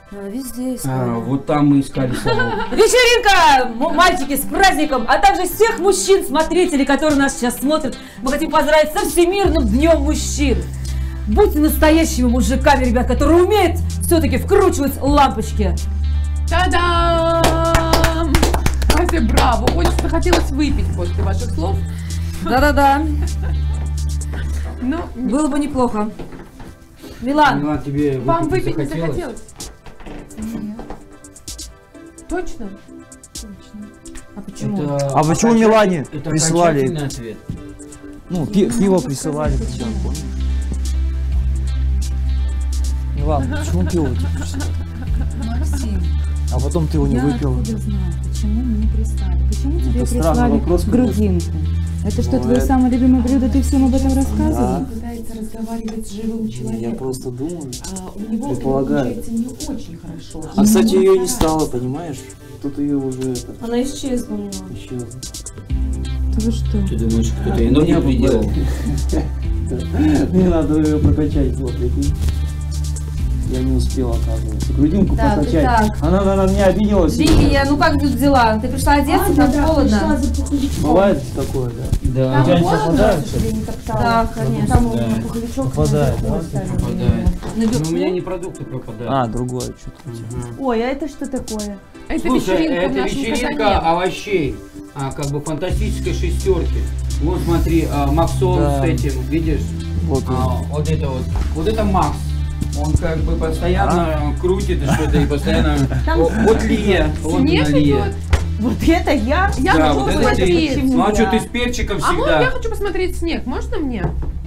А, везде искали. А, вот там мы искали сову. Вечеринка, м- мальчики, с праздником, а также всех мужчин-смотрителей, которые нас сейчас смотрят. Мы хотим поздравить со Всемирным днем мужчин. Будьте настоящими мужиками, ребят, которые умеют все-таки вкручивать лампочки. Та-дам! Ася, браво! Очень захотелось выпить после ваших слов. Да-да-да. Ну, было бы неплохо. Милан, Милан, тебе вам выпить выпить не захотелось? захотелось? Нет. Точно? Точно. А почему? Это А почему окончатель- Милане это присылали? окончательный ответ. Ну, пи- пиво присылали. тогда, помнишь? Ну ладно, почему пиво тебе присылали? Максим, А потом ты его не я выпил. откуда знаю, почему мне прислали? Почему тебе Это странный прислали вопрос, конечно. грудинку? Это что, Ну, твое это- самое любимое блюдо, ты всем об этом рассказывал? Да. Пытается разговаривать с живым Я человеком. просто думаю. А у него это предполагаю. получается не очень хорошо. А, кстати, ее не стало, понимаешь? Тут ее уже это, Она исчезла у него. исчезла. Вы что? Ты думаешь, кто-то иной не приделал? Мне надо ее прокачать, вот, прикинь. Я не успел, оказывается. Грудинку Так, прокачать. итак. Она, она на меня обиделась. Вия, ну как тут дела? Ты пришла одеться, там холодно? Бывает такое, да? Да. Там У тебя не холодно? попадает, что ли? Да, конечно. Там Да. пуховичок. Попадает, да? Попадает. На Но бюро? у меня не продукты пропадают. А, другое что-то. Мгм. Ой, а это что такое? Это Слушай, вечеринка в это нашем вечеринка казане. овощей, а, как бы фантастической шестерки. Вот смотри, а, Максон Да. с этим, видишь? Вот он. А, вот это вот. Вот это Макс. Он как бы постоянно крутит и что-то, и постоянно... Там О, вот Лия, вот Снег она Лия. идет. Вот это я? Я Да, хочу вот это посмотреть. ты. Ну а что, ты с перчиком А можно я всегда? хочу посмотреть снег? Можно мне?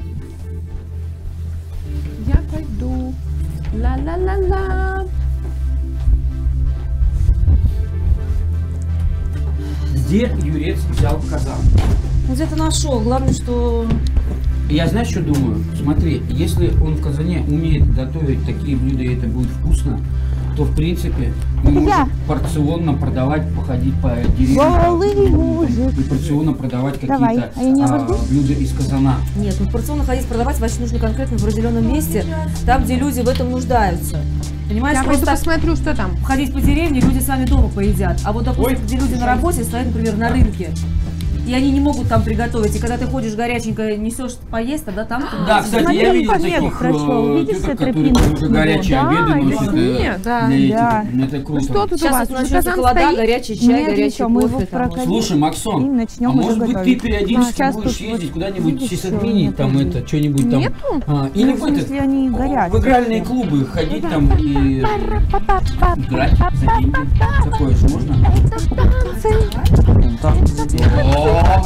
Я пойду. Ла-ла-ла-ла. Где Юрец взял казан? Где-то нашел. Главное, что... Я знаешь, что думаю? Смотри, если он в казане умеет готовить такие блюда, и это будет вкусно, то в принципе мы можем порционно продавать, походить по деревням и порционно продавать какие-то а, блюда из казана. Нет, ну порционно ходить продавать вообще нужно конкретно в определенном месте, там, где люди в этом нуждаются. Понимаешь, Я пойду просто посмотрю, что там. ходить по деревне люди сами дома поедят. А вот, допустим, где люди на работе стоят, например, на рынке, и они не могут там приготовить. И когда ты ходишь горяченько, несешь поесть, тогда там... Да, кстати, Смотри, я он видел по снегу таких прошел. э, Видишь, теток, все которые тропинки уже снегу? горячие Да, обеды я носят вижу. э, Нет, да. для этих. Да. Ну, это круто. Что тут у Сейчас вас? вот Уже начнется казан холода, стоит? горячий чай, Нет, горячий ничего, мы его кофе. там. прокатим. Слушай, Максон, И начнем а уже может быть ты готовить. периодически Сейчас будешь тут ездить вот куда-нибудь в видишь, Сисадмини, всё там нету. это, что-нибудь там. Нету? а, Ну, или в в смысле, этот, они горят. в игральные клубы ходить там и играть за деньги. Такое же можно? Вон там, где- О,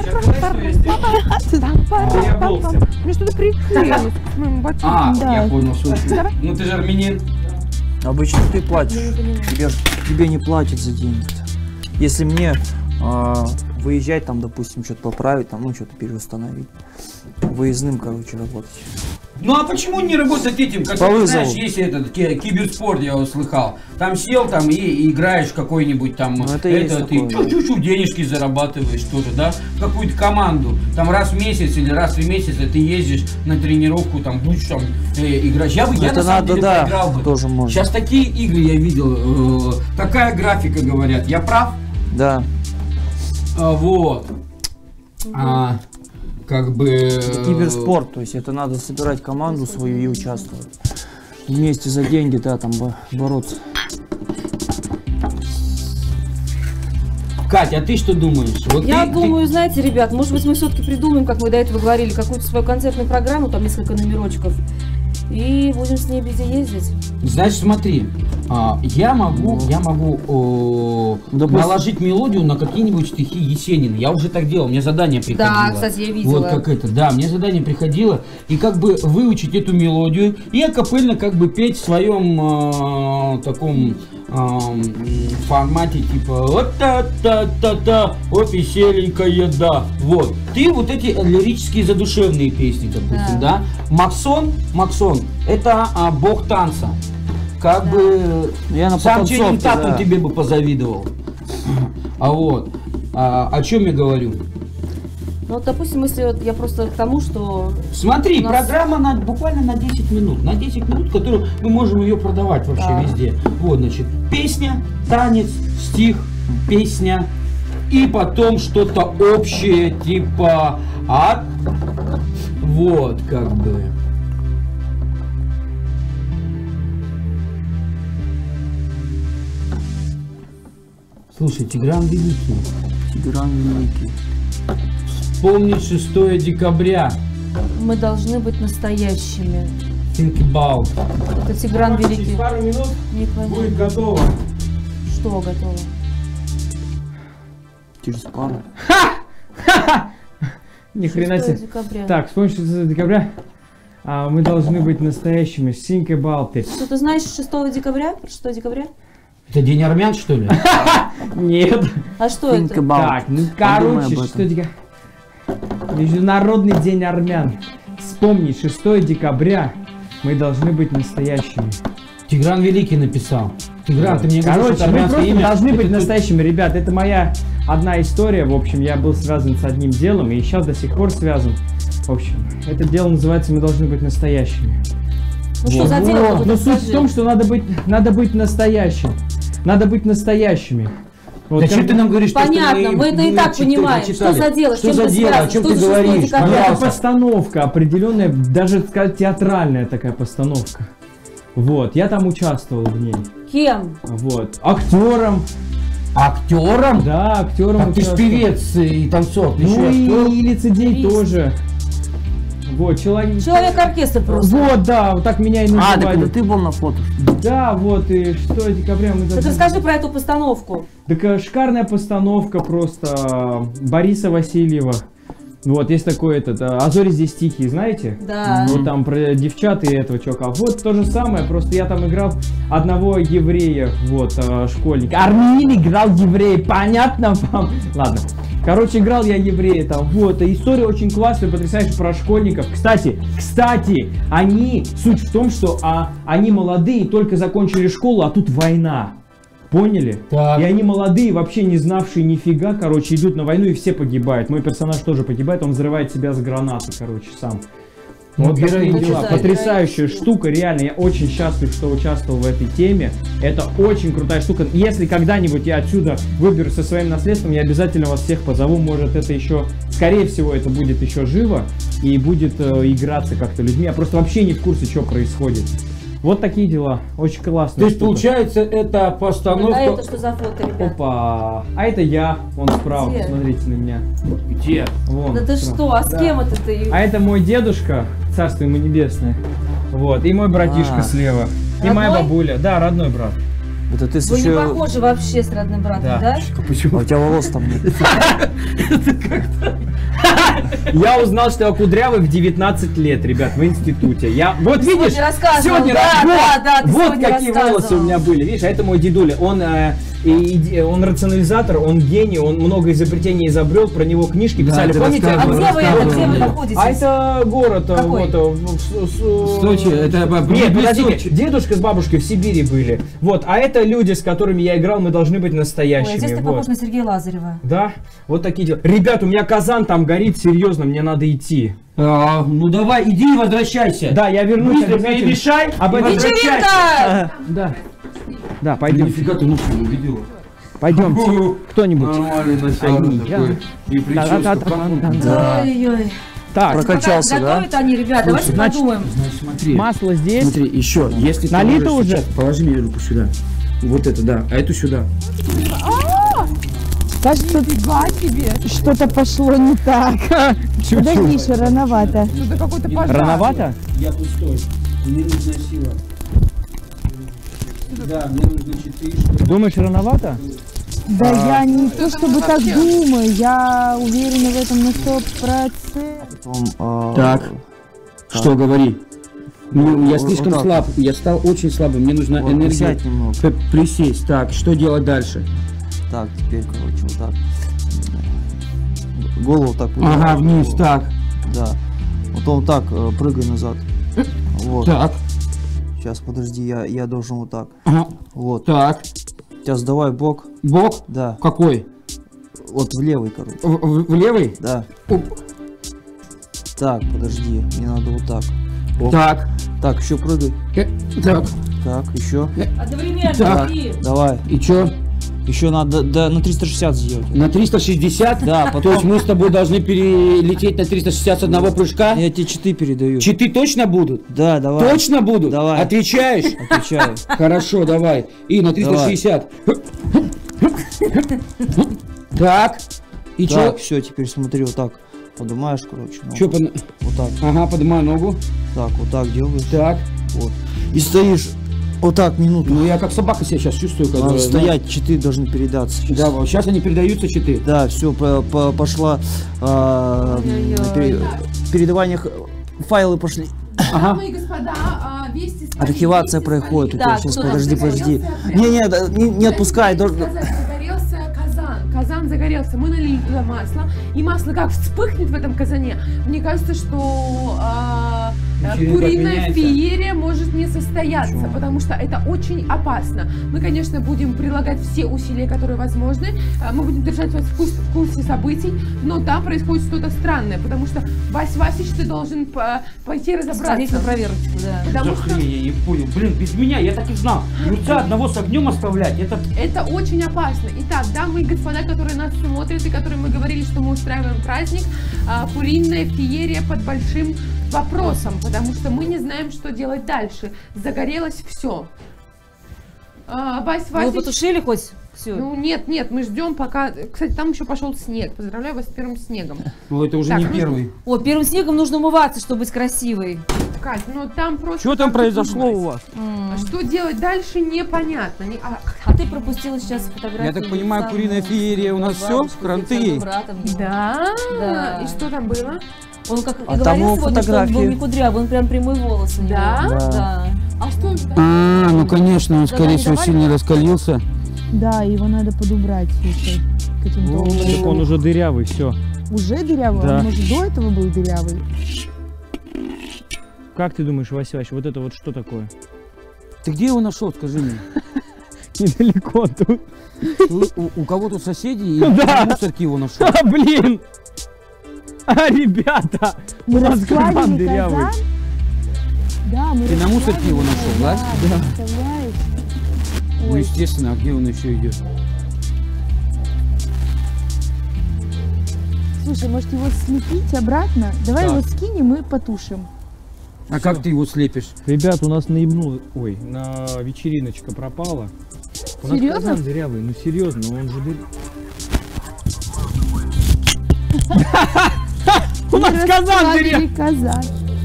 я был. Мне что-то приклеилось к моему ботинку. А, Да. я понял, слушай. Ну ты же армянин. Обычно ты платишь. Тебе, тебе не платят за деньги. Если мне а, выезжать, там, допустим, что-то поправить, там, ну, что-то переустановить. Выездным, короче, работать. Ну а почему не работать этим, как По ты вызову. знаешь, есть этот ки- киберспорт, я услыхал. Там сел там и, и играешь какой-нибудь там, Ну, это есть ты такое, да. чуть-чуть денежки зарабатываешь тоже, да, в какую-то команду. Там раз в месяц или раз в месяц ты ездишь на тренировку, там будешь там э, играть. Я бы, я Это на самом надо, деле да, поиграл бы. тоже можно. Сейчас такие игры я видел, э, такая графика, говорят. Я прав? Да. А, вот. А, как бы... Это киберспорт, то есть это надо собирать команду свою и участвовать. Вместе за деньги, да, там бо- бороться. Катя, а ты что думаешь? Вот Я ты- ты- думаю, знаете, ребят, может быть, мы все-таки придумаем, как мы до этого говорили, какую-то свою концертную программу, там несколько номерочков, и будем с ней везде ездить. Значит, смотри, а, я могу, я могу о, Допустим. наложить мелодию на какие-нибудь стихи Есенина. Я уже так делал, мне задание приходило. Да, кстати, я видела. Вот как это, да, мне задание приходило, и как бы выучить эту мелодию, и акапельно как бы петь в своем а, таком а, м, формате, типа вот та та та та о веселенькая, да. Вот. Ты вот эти лирические задушевные песни, допустим, да. Максон, Максон, это а, бог танца. Как бы Я на сам потанцовке, Ченнинг Татум да. тебе бы позавидовал. А вот, а, о чем я говорю? Ну, вот, допустим, если вот я просто к тому, что... Смотри, у нас- программа на, буквально на десять минут. На десять минут, которую мы можем ее продавать вообще Да. везде. Вот, значит, песня, танец, стих, песня. И потом что-то общее, типа... А... Вот, как бы... Слушай, Тигран Великий. Тигран Великий. Вспомнить шестое декабря. Мы должны быть настоящими. Think about. Это Тигран Через Великий. пару минут Не понятно. будет готово. Что готово? Через пару. Ни хрена шестое себе. декабря. Так, вспомни шестое декабря. А, мы должны быть настоящими. Think about it. Что ты знаешь шестого декабря? Про шестое декабря? Это День армян, что ли? Нет. А что Think это? about. Так, ну Подумай короче, об шестое декабря. Международный день армян. Вспомни, шестое декабря мы должны быть настоящими. Тигран Великий написал. Тигран, ты мне говоришь, Короче, это мы армянское просто имя. должны быть Это- настоящими, ребят. Это моя одна история. В общем, я был связан с одним делом и сейчас до сих пор связан. В общем, это дело называется «Мы должны быть настоящими». Ну что за дело? Вот. Но суть в том, что надо быть, надо быть настоящим. Надо быть настоящими. Вот, Да что ты нам говоришь? то, что Понятно, мы это и так читали, понимаем. Что читали? за дело? С Что чем за ты дело? О связан? чем Что ты за шестое говоришь? декабря? Это Пожалуйста. постановка определенная, даже сказать театральная такая постановка. Вот, я там участвовал в ней. Кем? Вот, актером. Актером? Да, актером. Так ты ж участвовал. певец и танцор. ты Ну еще и, актер. и лицедей Певец. тоже. Вот, человек. Человек-оркестр просто. Вот, да, вот так меня и А, так называли. это ты был на фото? Да, вот, и шестое декабря мы Так должны- расскажи про эту постановку. Так э, шикарная постановка просто Бориса Васильева. Вот, есть такой этот, э, «А зори здесь тихие», знаете? Да. Вот там про девчат и этого чувака. Вот то же самое, просто я там играл одного еврея, вот, э, школьника. Армянин играл еврея, понятно вам? Ладно. Короче, играл я еврея там, вот, и история очень классная, потрясающая про школьников. Кстати, кстати, они, суть в том, что а, они молодые, только закончили школу, а тут война. Поняли? Так. И они молодые, вообще не знавшие нифига, короче, идут на войну и все погибают. Мой персонаж тоже погибает, он взрывает себя с гранаты, короче, сам. Ну, Вот такие героически. дела. Да, Потрясающая героически. штука, реально, я очень счастлив, что участвовал в этой теме. Это очень крутая штука. Если когда-нибудь я отсюда выберусь со своим наследством, я обязательно вас всех позову. Может, это еще, скорее всего, это будет еще живо и будет э, играться как-то людьми. Я просто вообще не в курсе, что происходит. Вот такие дела. Очень классно. То есть, получается, это постановка... А это что за фото, ребят? Опа! А это я, он справа, Где? посмотрите на меня. Где? Вон, Да ты справа. что? А с Да. кем это ты? А это мой дедушка, царство ему небесное. Вот, и мой братишка А. слева. И моя Родной? бабуля. Да, родной брат. Это ты с Вы не еще... похожи вообще с родным братом, Да. да? А у тебя волос там нет. Я узнал, что я кудрявый в девятнадцать лет, ребят, в институте. Я, вот Ты видишь, сегодня рассказывал, сегодня да, раз- вот, да, да, ты вот сегодня какие волосы рассказывал. у меня были. Видишь, а это мой дедуля. Он, э, и- и- он рационализатор, он гений, он много изобретений изобрел, про него книжки Да, писали. ты Помните? А рассказывал, где вы это, рассказывал где вы мне. находитесь? А это город, э, Какой? вот, э, в- в- с- с- Сочи, это б- Нет, близ подождите, Сочи. дедушка с бабушкой в Сибири были. Вот, а это люди, с которыми я играл, мы должны быть Ой, настоящими. а здесь ты вот. похож на Сергея Лазарева. Да, вот такие дела. Ребят, у меня казан там горит, серьезно, мне надо идти. А, ну давай, иди и возвращайся. Да, я вернусь. Быстро обязательно. перемешай Об этом- и возвращайся. Вечеринка! Да. Да, Да пойдем. нифига ты ночью не увидела. Пойдемте. Кто-нибудь. Нормальный начальник Они, такой. И Да-да-да-да. прическа. Да. Ой-ой-ой. Так, Прокачался, Пока да? готовят они, ребят, давайте Значит, подумаем. Значит, смотри. масло здесь. Смотри, еще, если ты Налито можешь уже? сейчас, положи мне руку сюда. Вот это, да. А эту сюда. Кажется, что-то пошло не так. Подожди, еще рановато. Рановато? Я пустой. Мне нужна сила. Да, мне нужно четыре штуки. Думаешь, рановато? Да я не то чтобы так думаю, я уверена в этом на сто процентов. Потом, а, Так. Что, говори. Ну, я Вот- слишком вот так. слаб, я стал очень слабым, мне нужна Вот, энергия. присядь немного. П- Присесть. Так, что делать дальше? Так, теперь, короче, вот так. Голову так. вот Ага, так, вниз, вот. так. Да. Потом так, э, прыгай назад. Вот. Так, Сейчас, подожди, я, я должен вот так. ага, Вот. так. Сейчас давай бок. Бок? Да. Какой? Вот в левый, короче. В, в- в левый? Да. Оп. Так, подожди, мне надо вот так. Оп. Так. Так, еще прыгай. Э, Так. Так, еще. Одновременно, Так, и... давай. И чё? Еще надо да, на триста шестьдесят сделать. На триста шестьдесят? Да, То потом есть мы с тобой должны перелететь на триста шестьдесят с одного прыжка? я тебе читы передаю. Читы точно будут? Да, давай. Точно будут? Давай. Отвечаешь? Отвечаю. Хорошо, давай. И на триста шестьдесят. Так. И чё? Так, все, теперь смотри, вот так. Поднимаешь, короче. ногу. Чё, под- Вот так. Ага, поднимаю ногу. Так, вот так делаешь. Так. Вот. И стоишь вот так минуту. Ну я как собака себя сейчас чувствую. Как Надо бы, стоять, читы должны передаться. ну, Да, вот сейчас они передаются читы. Да, все, пошла а, пере- передавание, х- файлы пошли. Дамы и господа, а, вести с Архивация происходит у тебя. Так, Сейчас, кто там подожди, загорелся? подожди. Не, не, да, не, не отпускай. Хотите должен- сказать, загорелся казан. Казан загорелся. Мы налили туда масло. И масло как вспыхнет в этом казане. Мне кажется, что а, а, Вечеринка куриная отменяется. феерия может не состояться, потому что это очень опасно. Мы, конечно, будем прилагать все усилия, которые возможны. А, Мы будем держать вас в курсе, в курсе событий, но там происходит что-то странное, потому что Вась Васич, ты должен по- пойти Сходить на разобраться. проверочку, да. Потому что Я не понял. Блин, без меня, я так и знал. Юрца одного с огнем оставлять, это... это очень опасно. Итак, дамы и господа, которые нас смотрят и которые мы говорили, что мы устраиваем праздник, а, куриная феерия под большим вопросом, потому что мы не знаем, что делать дальше. Загорелось все. А, Вась Вы Васич... потушили хоть все? Ну нет, нет, мы ждем пока... Кстати, там еще пошел снег. Поздравляю вас с первым снегом. Ну это уже Так, не ну, первый. О, первым снегом нужно умываться, чтобы быть красивой. Кать, ну там просто... Что там как-то произошло думать. у вас? М. Что делать дальше, непонятно. Не- а, А ты пропустила сейчас фотографию. Я так понимаю, Александра, куриная феерия у нас с всё? бабушкой, Кранты? с своим братом. Да? Да. И что там было? Он как А и там говорил его сегодня, что он был фотографии. не кудрявый, он прям прямой волос у него. Да? Да. Да. А что? А, ну конечно, он, скорее всего, сильно раскалился. Да, его надо подубрать, слушай, каким-то образом. Так он уже дырявый, все. Уже дырявый? Да. А может, до этого был дырявый? Как ты думаешь, Вася Вася, вот это вот что такое? Ты где его нашел, скажи мне? Недалеко тут. У, у кого-то соседей и Да. в мусорке его нашел. А, блин! А, ребята! У Мы нас карман расплавили дырявый. казан. Да, мы Ты на мусорке его нашел, да? Да. Представляешь? Ну Ой, естественно, а где он еще идет? слушай, может его слепить обратно? Давай Так. его скинем и потушим. А как ты его слепишь? Ребят, у нас наебнуло, ой, на вечериночка пропала. У нас Серьезно? казан дырявый, ну серьезно, он же дырявый. У нас Мы казан расплавили дырявый! казан.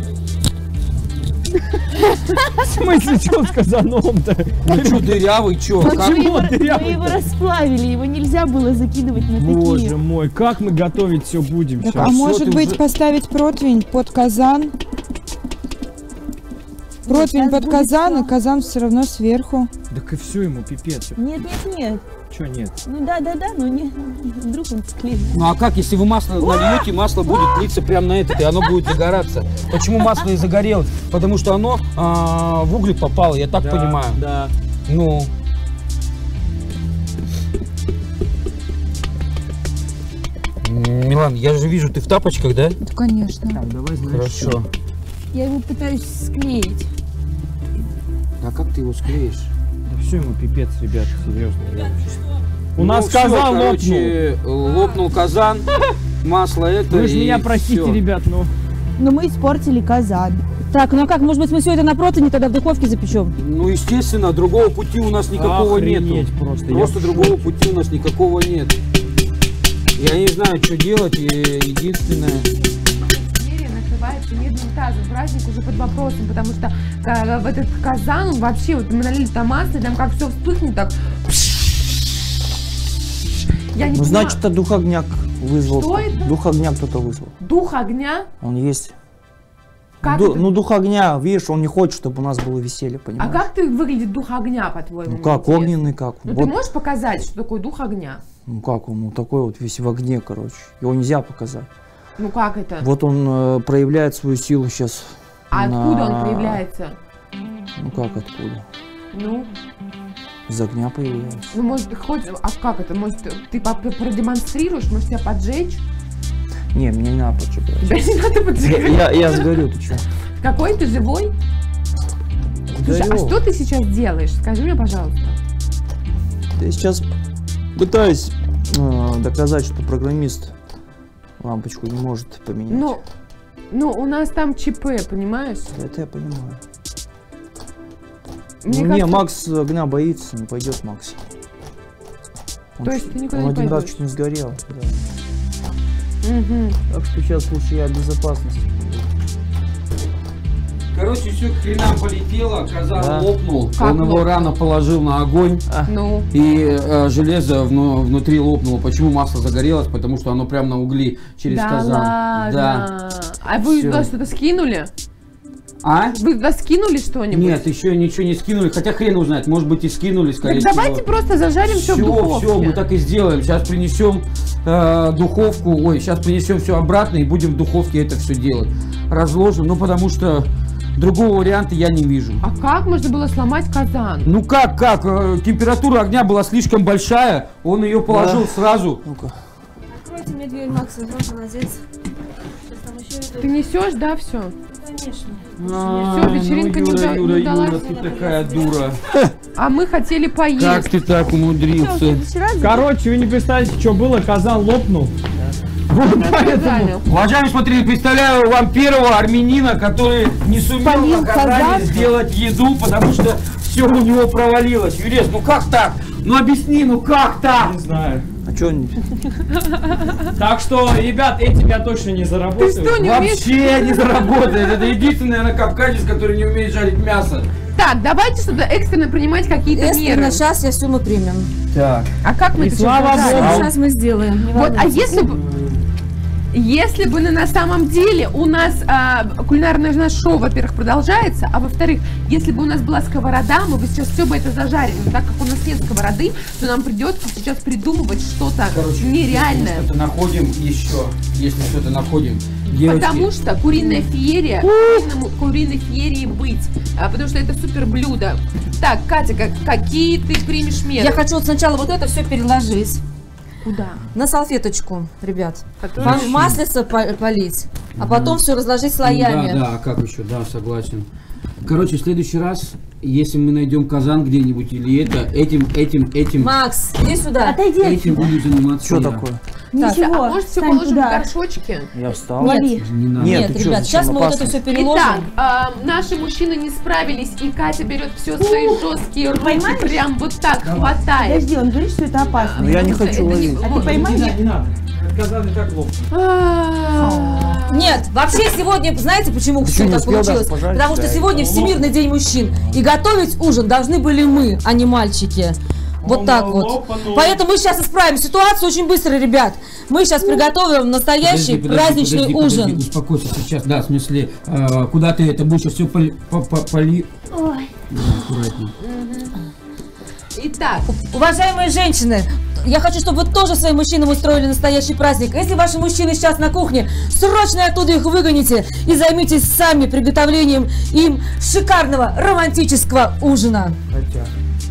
В смысле, что с казаном-то? Ну что, дырявый, что? Вот Как? мы, его, вот мы дырявый-то? его расплавили, его нельзя было закидывать на Боже такие. мой, как мы готовить все будем Так, сейчас? а может ты быть уже- поставить противень под казан? Противень сейчас под будет казан, всё. и казан все равно сверху. Так и все ему, пипец. Нет, нет, нет. Че нет? Ну да, да, да, но не, вдруг он склеит. Ну а как, если вы масло нальете, масло будет литься прямо на этот, и оно будет загораться. Почему масло и загорелось? Потому что оно а, в угли попало, я так Да, понимаю. Да. Ну. М, Милан, я же вижу, ты в тапочках, да? Да, конечно. Так, давай, знаешь, Хорошо. Я его пытаюсь склеить. А как ты его склеишь? Да все ему пипец, ребят, серьезно. я вообще- У Ну, нас всё, казан лопнул. короче, лопнул казан, масло это. Вы же и меня простите, всё. ребят, но... Но мы испортили казан. Так, ну а как, может быть, мы все это на противне тогда в духовке запечем? Ну, естественно, другого пути у нас никакого Охренеть нету. просто, я Просто в другого пути у нас никакого нет. Я не знаю, что делать, и единственное... Феерия накрывается медным тазом. Праздник уже под вопросом, потому что э, в этот казан, он вообще, вот мы налили там масло, и там как все вспыхнет, так... Я не Ну, понимаю. значит, это дух огня вызвал. Что это? Дух огня кто-то вызвал. Дух огня? Он есть. Как Ду- это? ну, дух огня, видишь, он не хочет, чтобы у нас было веселье, А понимаешь? как ты выглядит дух огня, по-твоему? Ну мне как, интересно? огненный как? Ну Вот. ты можешь показать, что такое дух огня? Ну как он, ну такой вот весь в огне, короче. Его нельзя показать. Ну как это? Вот он э, проявляет свою силу сейчас. А откуда он проявляется? Ну как откуда? Ну, Из огня появилась. Ну, может, хоть... А как это? Может, ты по- продемонстрируешь? Может, тебя поджечь? Не, мне не надо поджигать. Да не надо поджигать. Я, я сгорю, ты чё? Какой ты живой? Слушай, а Сгорю. что ты сейчас делаешь? Скажи мне, пожалуйста. Я сейчас пытаюсь э, доказать, что программист лампочку не может поменять. Ну, ну, у нас там ЧП, понимаешь? Это я понимаю. Мне Ну, не, кажется- Макс огня боится, не пойдет Макс. Он То ч- есть ты никуда он не один раз пойдешь? чуть не сгорел. Да. Угу. Так что сейчас лучше я в безопасности. Короче, все к хренам полетело, казан Да. лопнул, Как он его лопнул? рано положил на огонь, Ну. и э, железо вну- внутри лопнуло. Почему масло загорелось? Потому что оно прямо на угли через Да казан. ладно. Да. А вы Всё. туда что-то скинули? А? Вы туда скинули что-нибудь? Нет, еще ничего не скинули, хотя хрен узнает, может быть и скинули, скорее Так всего. давайте просто зажарим все в Все, духовке. все, мы так и сделаем. Сейчас принесем э, духовку, ой, сейчас принесем все обратно и будем в духовке это все делать. Разложим, ну потому что другого варианта я не вижу. А как можно было сломать казан? Ну как, как? Э, Температура огня была слишком большая, он ее положил Да. сразу. Ну-ка. Откройте мне дверь, Макс, вот молодец. Сейчас там еще это- Ты несешь, да, все? Конечно. Всё, вечеринка ну, не Юра, уда- Юра, не Юра, удалась. ты такая дура. А мы хотели поесть. Как ты так умудрился? Короче, вы не представляете, что было, казан лопнул. Вот поэтому. Уважаемые смотрители, представляю вам первого армянина, который не сумел Спалил на казане казан. сделать еду, потому что все у него провалилось. Юрец, ну как так? Ну объясни, ну как так? Не знаю. А что они? Так что, ребят, этим я точно не заработаю. Ты что, не умеешь? Вообще не заработает. Это единственный, наверное, кавказец, который не умеет жарить мясо. Так, давайте что-то экстренно принимать какие-то меры. Экстренно, сейчас я все мы примем. Так. А как мы И это слава сейчас богу. зажарим? Сейчас мы сделаем. не Вот, а волнуйтесь. если бы... Если бы на, на самом деле у нас а, кулинарное наше шоу, во-первых, продолжается, а во-вторых, если бы у нас была сковорода, мы бы сейчас все бы это зажарили. Но так как у нас нет сковороды, то нам придется сейчас придумывать что-то Короче, нереальное. если что-то находим еще, если что-то находим, девочки, Потому что куриная феерия, куриному- куриной феерии быть, а, потому что это супер блюдо. Так, Катя, как, какие ты примешь меры? Я хочу вот сначала вот это все переложить Куда? на салфеточку, ребят. Которую- Вам маслица по- полить, а потом все разложить слоями. Ну, да, да, как еще, да, согласен. Короче, в следующий раз, если мы найдем казан где-нибудь или это, этим, этим, этим, Макс, иди сюда. Отойди этим буду заниматься. Что я. такое? Ничего, а может все Сань, положим туда. в горшочки? Я встал. Вали. Не надо. Нет, ты чё, ребят, зачем сейчас мы вот это опасно? все переложим. Итак, а, наши мужчины не справились, и Катя берет все свои жесткие руки, Поймаешь? прям вот так хватает. Подожди, он говорит, что это опасно. Ну, я не Потому что хочу это не- ловить. А вот, ты поймаешь? Не надо, не надо. Казан и так лопнул. а, Нет, вообще сегодня, знаете, почему Ты все что, не так успел даже получилось? пожарить? Потому что Да, сегодня это Всемирный день мужчин. И готовить ужин должны были мы, а не мальчики. Вот Он так вот. лопнул. Поэтому мы сейчас исправим ситуацию очень быстро, ребят. Мы сейчас приготовим настоящий Подожди, подожди, праздничный подожди, ужин. подожди, успокойся сейчас, да, в смысле, э, куда ты это будешь все поли... по- по- поли... Ой. Да, аккуратнее. Итак, Уважаемые женщины, я хочу, чтобы вы тоже своим мужчинам устроили настоящий праздник. Если ваши мужчины сейчас на кухне, срочно оттуда их выгоните и займитесь сами приготовлением им шикарного романтического ужина. Хотя.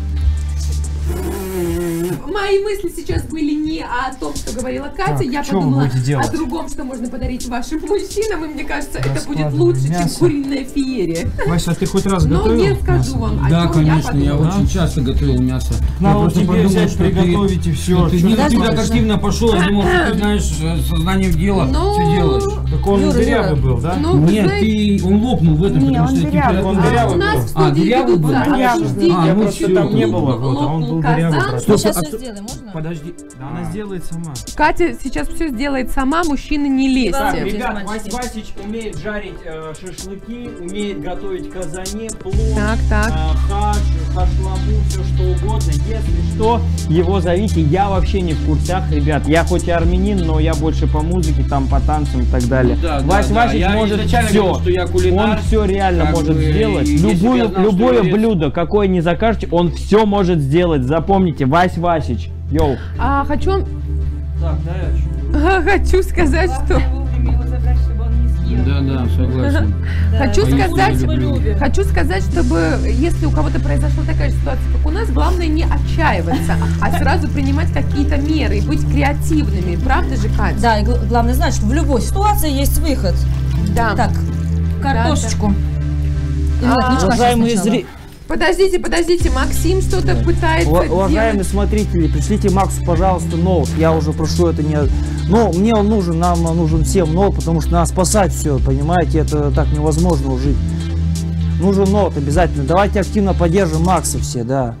мои мысли сейчас были не о том, что говорила Катя, Так, я что вы подумала будете делать? о другом, что можно подарить вашим мужчинам, и мне кажется, это будет Раскладываем лучше, чем мясо. куриная феерия. Вася, а ты хоть раз Ну, готовил? не скажу вам, о Да, чем конечно, я, подумала. очень часто готовил мясо. Надо я просто тебе подумал, взять, что приготовить ты, и всё. что ты Чё не ты так делаешь? активно пошел, я думал, что ты знаешь э, сознанием дела, Ну, все делаешь. Так он Юра, дырявый Юра. был, да? Ну, вы Нет, знаете, ты, он лопнул в этом, Не, потому он что дырявый, температура- он а дырявый у нас был. в А, студии дырявый был? ведутся Дырявый. обсуждения. Я просто всё, там не лопнул, было, вот, а он был лопнул дырявый казан. просто. Мы Слушай, сейчас а все то- сделаем, можно? Подожди, да она сделает сама. Катя сейчас все сделает сама, мужчины не лезьте. Да, Так, Без ребят, мальчики. Вась Васич умеет жарить э, шашлыки, умеет готовить казане, плов, Так, так. э, хаш, хашламу, все что угодно. Если что, его зовите. Я вообще не в курсах, ребят. Я хоть и армянин, но я больше по музыке, там по танцам и так далее. Ну да, да, Вась да. Васич Я может изначально все. говорил, что я кулинар, Он все реально как может бы, сделать. и если бы Любую, я знал, что любое Юрец- блюдо, какое не закажете, он все может сделать. Запомните, Вась Васич. Йоу. А хочу, Так, да, я чё? хочу сказать, что... Да, да, согласен. Хочу Поистине сказать, люблю. хочу сказать, чтобы если у кого-то произошла такая же ситуация, как у нас, главное не отчаиваться, а сразу принимать какие-то меры и быть креативными. Правда же, Катя? Да, и гл- главное знать, что в любой ситуации есть выход. Да. Так, картошечку. Или А, нет, лучше Уважаемые кашу сначала. зрители, Подождите, подождите, Максим что-то пытается уважаемые делать. смотрители, пришлите Максу, пожалуйста, ноут. Я уже прошу это не... Ну, мне он нужен, нам нужен всем ноут, потому что надо спасать все, понимаете? Это так невозможно жить. Нужен ноут обязательно. Давайте активно поддержим Макса все, да.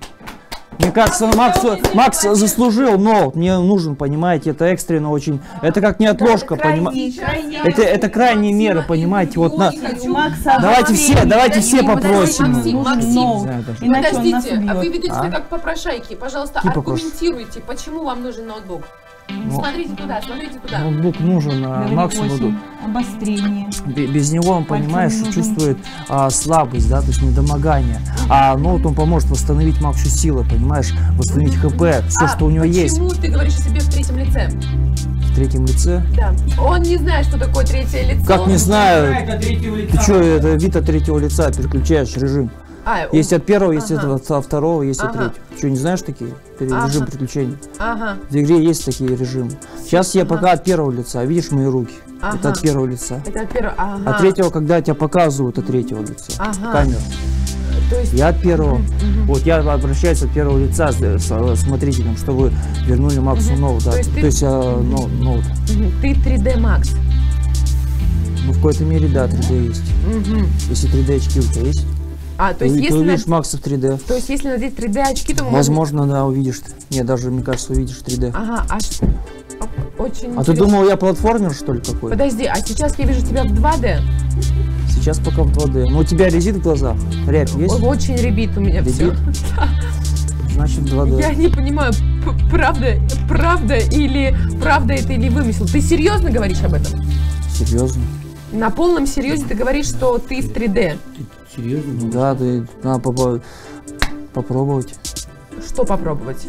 Мне кажется, Макс, Макс заслужил ноут. Мне нужен, понимаете, это экстренно очень. Это как неотложка, понимаете? Это, это крайние меры, понимаете? Вот на... Давайте все, давайте все попросим. Максим, Максим, Иначе он нас подождите, а вы убьет. ведете себя А? как попрошайки. Пожалуйста, Какие попрошайки? аргументируйте, почему вам нужен ноутбук. Смотрите туда, смотрите туда. Ноутбук нужен а, Говорит Максу. восемь. Обострение. Бе- Без него он, понимаешь, нужен. чувствует а, слабость, да, то есть недомогание. А ноут он поможет восстановить Максу силы, понимаешь, восстановить ХП, все, А что у него есть. Почему ты говоришь о себе в третьем лице? В третьем лице. Да. Он не знает, что такое третье лицо. Как не знаю, Это третьего лица. ты что, это вид от третьего лица, переключаешь режим. А, Есть от первого, есть Ага. от, от второго, есть от Ага. третьего. Что, не знаешь такие? Пере- Ага. Режим переключения. Ага. В игре есть такие режимы. Сейчас я пока от первого лица, видишь мои руки? Ага. Это от первого лица. Это от первого. Ага. А третьего, когда я тебя показывают от третьего лица. Ага. Камера. То есть... Я от первого. Вот я обращаюсь от первого лица с, с смотрителем, чтобы вернули Максу Мгм. ноут. Да. То есть ты- То есть а, но- ноут. Мгм. Ты три дэ Макс. Ну, в какой-то мере, да, три дэ есть. Мгм. Если три дэ очки у тебя есть, А, то ты, есть, ты если увидишь на- Макса в три дэ. то есть, если надеть три дэ очки, то мы Возможно, да, увидишь. Не, даже, мне кажется, увидишь три дэ. можем... Ага, аж... а, Очень А ты интересно. думал, я платформер, что ли, какой? Подожди, а сейчас я вижу тебя в два дэ? Сейчас пока в два дэ. Но у тебя резит в глазах? Рябь есть? Ой, очень ребит у меня все. Рябит? Значит, два дэ. Я не понимаю, п- правда, правда или правда это или вымысел. Ты серьезно говоришь об этом? Серьезно? На полном серьезе ты говоришь, что ты в три дэ. Серьезно? Да, ты надо попо- попробовать. Что попробовать?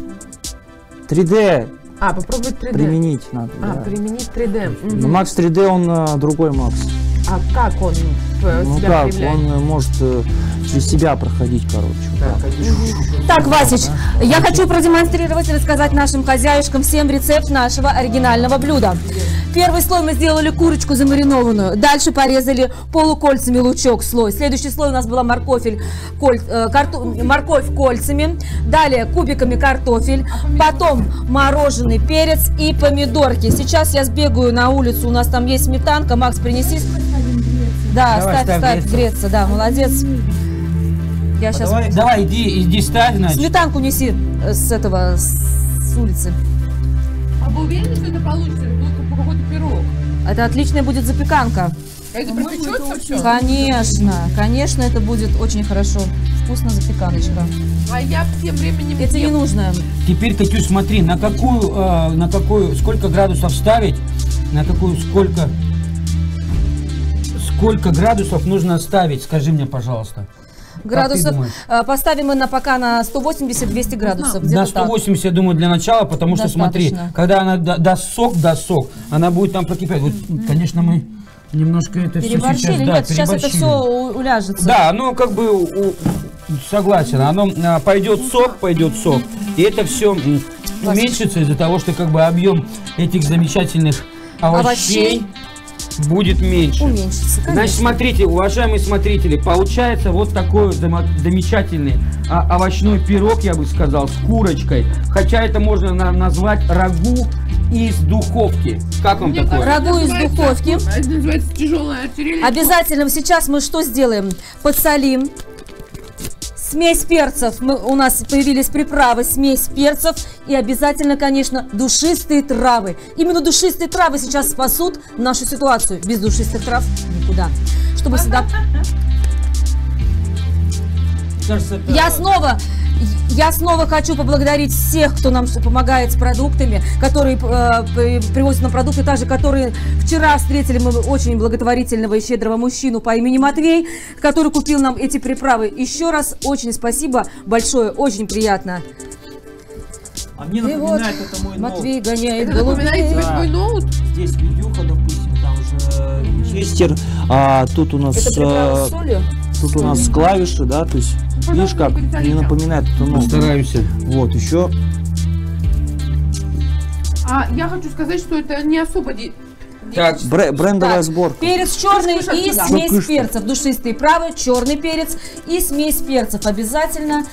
три дэ А, попробовать три дэ. применить надо. А, да. применить три дэ. Ну, Мгм. Макс три дэ, он а, другой Макс. А как он э, Ну себя как, проявляет? он э, может э, через себя проходить, короче. вот так. Так, Васич, я хочу продемонстрировать и рассказать нашим хозяюшкам всем рецепт нашего оригинального блюда. Первый слой мы сделали курочку замаринованную, дальше порезали полукольцами лучок слой. Следующий слой у нас была морковь, коль, э, карту- морковь кольцами, далее кубиками картофель, потом мороженый перец и помидорки. Сейчас я сбегаю на улицу, у нас там есть сметанка, Макс, принеси. Да, Давай, ставь, ставь ставь, греться. греться, да, молодец. Я сейчас... Давай, давай, иди, иди ставь, значит. Сметанку неси э, с этого, с улицы. А вы уверены, что это получится? Это будет какой-то пирог. Это отличная будет запеканка. А это пропечется все? Конечно, конечно, это будет очень хорошо. Вкусно запеканочка. А я тем временем... Это не ем. нужно. Теперь, Катюш, смотри, на какую, э, на какую, сколько градусов ставить, на какую, сколько, сколько градусов нужно ставить, скажи мне, пожалуйста. Как ты Градусов. думаешь? э, Поставим мы на пока на сто восемьдесят - двести градусов. На где-то сто восемьдесят, я думаю, для начала, потому что, смотри, Достаточно. когда она да- даст сок, даст сок, она будет там прокипать. Вот, конечно, мы немножко это так. все сейчас, Переборщили? да, Нет, сейчас это переборщили. все уляжется. Да, оно как бы у- согласен, оно а, пойдет сок, пойдет сок, и это все уменьшится из-за того, что как бы объем этих замечательных овощей, Овощей. будет меньше. Уменьшится, конечно. Значит, смотрите, уважаемые смотрители, получается вот такой вот зама- замечательный а, овощной пирог, я бы сказал, с курочкой. Хотя это можно на- назвать рагу из духовки. Как вам Мне такое? кажется, Рагу из называется- духовки. Это называется тяжелая артиллерия. Обязательно сейчас мы что сделаем? Подсолим. Смесь перцев. Мы, у нас появились приправы, смесь перцев. И обязательно, конечно, душистые травы. Именно душистые травы сейчас спасут нашу ситуацию. Без душистых трав никуда. Чтобы всегда... Кажется, это- Я снова, я снова хочу поблагодарить всех, кто нам помогает с продуктами, которые э, при- привозят нам продукты, также которые вчера встретили мы очень благотворительного и щедрого мужчину по имени Матвей, который купил нам эти приправы. Еще раз очень спасибо большое, очень приятно. А мне И напоминает вот это мой Матвей гоняет Это напоминает тебе Да. твой ноут? ноут. Здесь видюха, допустим, там же печенье твистер, а тут у нас... Это приправа э, с солью? Тут у нас клавиши, да, то есть, видишь как, не напоминает это новое. Стараемся. Вот, еще. А я хочу сказать, что это не особо... ди- Так, Бре- брендовая Так, сборка. Перец черный Кыш-кыш и отсюда. смесь Кыш-кыш. перцев. Душистый правый, черный перец и смесь перцев. Обязательно.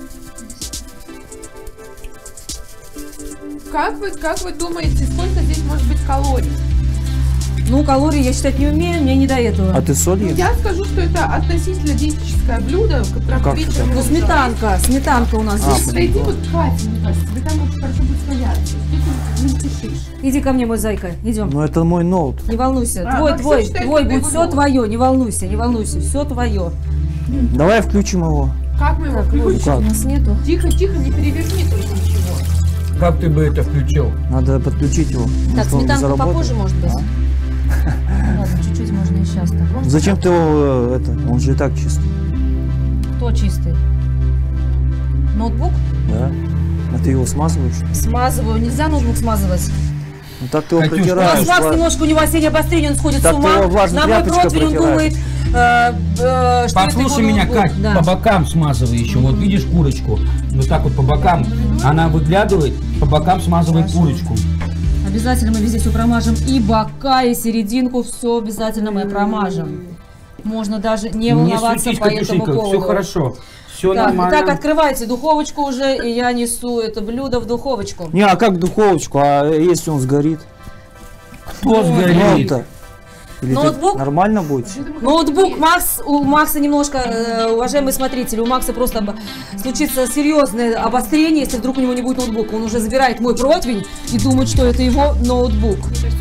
Как вы, как вы думаете, сколько здесь может быть калорий? Ну, калории я считать не умею, мне не до этого. А ты соль Ну, ешь? я скажу, что это относительно диетическое блюдо, которое Как вечером это? Ну, можно сметанка, сметанка у нас А, здесь. Подойди вот к Кате, мне кажется, тебе там очень хорошо будет стояться. Ты не спешишь. Иди ко мне, мой зайка, идем. Ну это мой ноут. Не волнуйся, А, твой, Максим твой, считает, твой что это будет его все дом. твое, не волнуйся, не волнуйся, все твое. Давай включим его. Как мы его Так, включим? ложечки у нас нету. Тихо, тихо, не переверни только ничего. как ты бы это включил? Надо подключить его. Так, Может, он сметанку заработает. попозже, может быть? Ладно, чуть-чуть можно и сейчас так. Зачем ты его, э, это, он же и так чистый. Кто чистый? Ноутбук? Да? А ты его смазываешь? Смазываю. Нельзя ноутбук смазывать. Ну так ты его Катюш, У протираешь. нас Макс Вла- немножко, у него осеннее обострение, он сходит Так с ты ума. его влажной На мой тряпочкой противень он думает, протираешь. э, э, что это Послушай его меня, ноутбук. Кать, Да. по бокам смазывай еще. Вот видишь курочку? Вот так вот по бокам. Она выглядывает, по бокам смазывай курочку. Обязательно мы везде все промажем. И бока, и серединку, все обязательно мы промажем. Можно даже не волноваться суетись, по этому Катюшенька, поводу. все хорошо. Все Так, нормально. итак, открывайте духовочку уже, и я несу это блюдо в духовочку. Не, а как духовочку? А если он сгорит? Кто сгорит? Ну-то. Или Ноутбук? так нормально будет? Ноутбук Макс, у Макса немножко, э, уважаемые смотрители, у Макса просто об- случится серьезное обострение, если вдруг у него не будет ноутбука. Он уже забирает мой противень и думает, что это его ноутбук.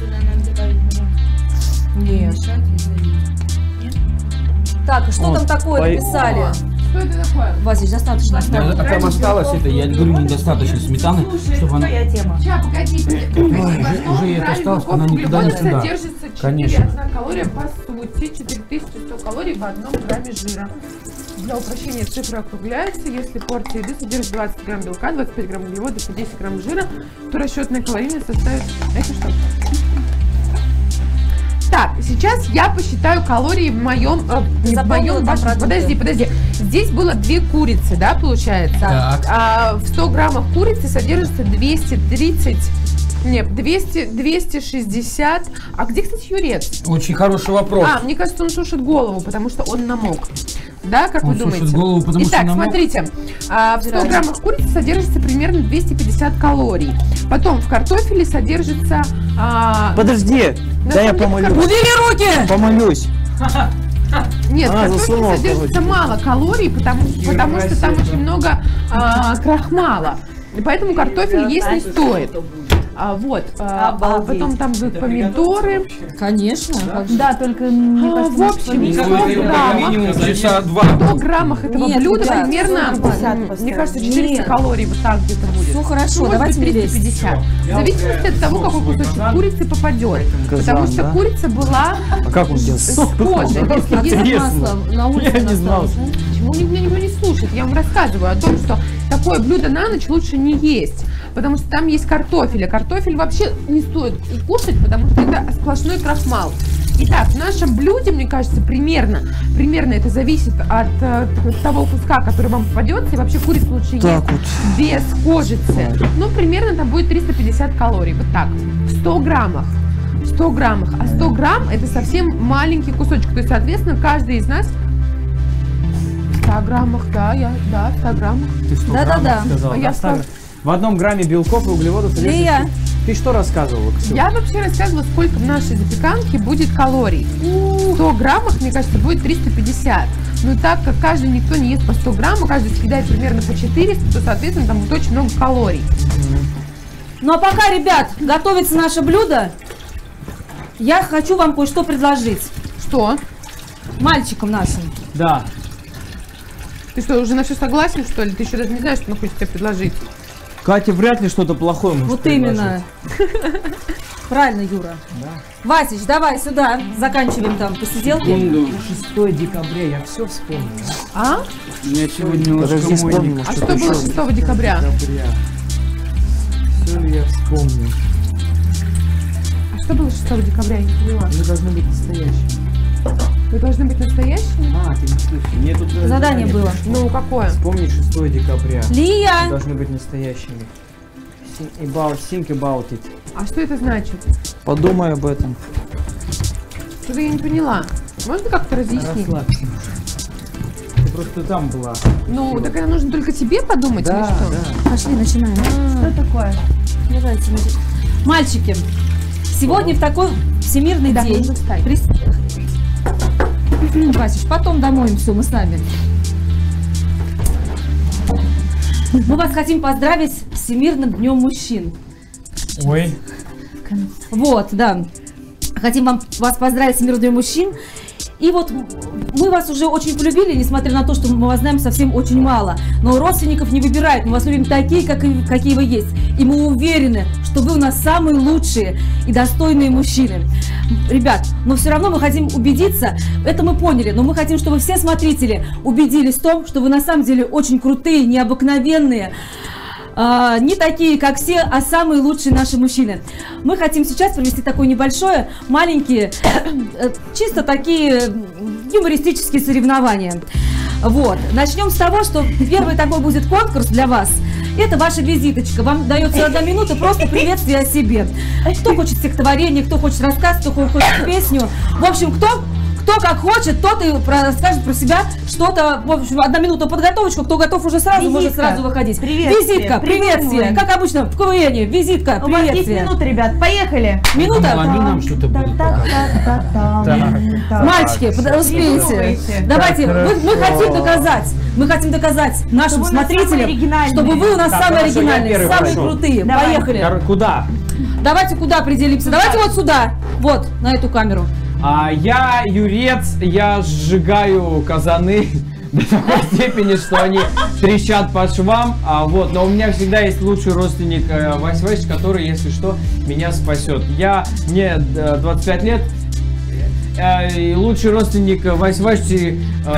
Нет. Так, и что Вот, там такое по- написали? Что это такое? Васич, достаточно. Да, а там осталось это, я говорю, недостаточно сметаны, чтобы она... тема. Сейчас, погоди, погоди. Ой, уже это осталось, она никуда не сюда. Содержится Конечно. четыре калории по сути, четыре тысячи сто калорий в одном грамме жира. Для упрощения цифра округляется. Если порция еды содержит двадцать грамм белка, двадцать пять грамм углеводов и десять грамм жира, то расчетная калорийность составит... Это что? Так, сейчас я посчитаю калории в моем, э, не в Запомнила моем там вашем. продукты? Подожди, подожди. Здесь было две курицы, да, получается? Так. А, в сто граммах курицы содержится двести тридцать, нет, двести, двести шестьдесят. А где, кстати, Юрец? Очень хороший вопрос. А, мне кажется, он сушит голову, потому что он намок. Да, как Он вы сушит думаете? голову, потому что Итак, намок. смотрите, а, в сто граммах курицы содержится примерно двести пятьдесят калорий. Потом в картофеле содержится... а, Подожди, на да я самом деле помолюсь. картофель- Убери руки! Помолюсь. Нет, в Она картофеле засунула содержится кого-то. мало калорий, потому, потому что там очень много а, крахмала. И поэтому картофель есть не стоит. А, вот, а, а потом там будут помидоры. Конечно. как же. Да, только мне А, кажется, в общем, Не сто стоит это граммов. минимум часа два. сто граммах этого Нет, блюда ребят, примерно, пятьдесят м, поставь. мне кажется, четыреста Нет. калорий вот так где-то будет. Все хорошо, Ну, может давайте быть, не лезть. триста пятьдесят. В зависимости от того, какой кусочек курицы попадет. Казан, Потому что да? курица была А как он тебя с кожей. Если есть Масло на улице Я не знал. осталось, да? Почему меня никто не слушает? Я вам рассказываю о том, что такое блюдо на ночь лучше не есть, потому что там есть картофель, а картофель вообще не стоит кушать, потому что это сплошной крахмал. Итак, в нашем блюде, мне кажется, примерно, примерно это зависит от э, того куска, который вам попадется, и вообще курицу лучше есть Так вот. без кожицы. Ну, примерно там будет триста пятьдесят калорий, вот так, в сто граммах. В сто граммах, а сто грамм это совсем маленький кусочек, то есть, соответственно, каждый из нас в ста граммах, да, я, да, в ста граммах. Ты сто Да-да-да. граммов сказала, А я да, сказала- Саша? В одном грамме белков и углеводов содержится... Лия. Ты что рассказывала, Ксюша? Я вообще рассказывала, сколько в нашей запеканке будет калорий. В сто граммах, мне кажется, будет триста пятьдесят. Но так как каждый никто не ест по сто грамм, каждый съедает примерно по четыреста, то, соответственно, там будет очень много калорий. Ну а пока, ребят, готовится наше блюдо, я хочу вам кое-что предложить. Что? Мальчикам нашим. Да. Ты что, уже на все согласен, что ли? Ты еще даже не знаешь, что он хочет тебе предложить. Катя вряд ли что-то плохое может Вот предложить. именно. Правильно, Юра. Васич, давай сюда, заканчиваем там посиделки. Секунду, шестое декабря, я все вспомнил. А? У меня сегодня Подожди, немножко вспомнил, мойник. А что что было шестого декабря? Все ли я вспомнил? А что было шестого декабря? Я не поняла. Мы должны быть настоящими. Вы должны быть настоящими? А, ты не слышишь. Мне тут Задание было. Ну, какое? Вспомни шестое декабря. Лия! Вы должны быть настоящими. Think about, think about it. А что это значит? Подумай об этом. Что-то я не поняла. Можно как-то разъяснить? Расслабься. Ты просто там была. Ну, так это нужно только тебе подумать Да, или что? да. Пошли, начинаем. Что такое? Мне нравится. Мальчики, сегодня в такой всемирный Да, день. нужно встать. Прис- Васиш, потом домой все, мы с нами. Мы вас хотим поздравить с Всемирным днем мужчин. Ой. Вот, да. Хотим вам, вас поздравить с Всемирным днем мужчин. И вот мы вас уже очень полюбили, несмотря на то, что мы вас знаем совсем очень мало. Но родственников не выбирают, мы вас любим такие, как и, какие вы есть. И мы уверены, что вы у нас самые лучшие и достойные мужчины. Ребят, но все равно мы хотим убедиться, это мы поняли, но мы хотим, чтобы все смотрители убедились в том, что вы на самом деле очень крутые, необыкновенные. А, не такие, как все, а самые лучшие наши мужчины. Мы хотим сейчас провести такое небольшое, маленькие, чисто такие юмористические соревнования. Вот. Начнем с того, что первый такой будет конкурс для вас. Это ваша визиточка. Вам дается одна минута просто приветствия о себе. Кто хочет стихотворение, кто хочет рассказ, кто хочет песню. В общем, кто... Кто как хочет, тот и расскажет про себя что-то. В общем, одна минута подготовочку. Кто готов уже сразу, Визитка. может сразу выходить. Приветствие. Визитка, приветствие. Придумываем. Как обычно в КВН. Визитка, У вас есть приветствие. минута, ребят, поехали. Минута? Они нам что-то будут показывать. Мальчики, под- успейте. Придумывайте. Давайте, Так, мы, мы хорошо. хотим доказать, мы хотим доказать нашим Чтобы вы у нас самые смотрителям, оригинальные. чтобы вы у нас Так, самые хорошо, я оригинальные, первый самые пошел. крутые. Давай. Поехали. Кор- Куда? Давайте куда определимся? Давайте вот сюда. Вот, на эту камеру. А я юрец, я сжигаю казаны до такой степени, что они трещат по швам. А, вот, но у меня всегда есть лучший родственник э, Вась Вась, который, если что, меня спасет. Я, мне э, двадцать пять лет, э, и лучший родственник Вась Вась, э,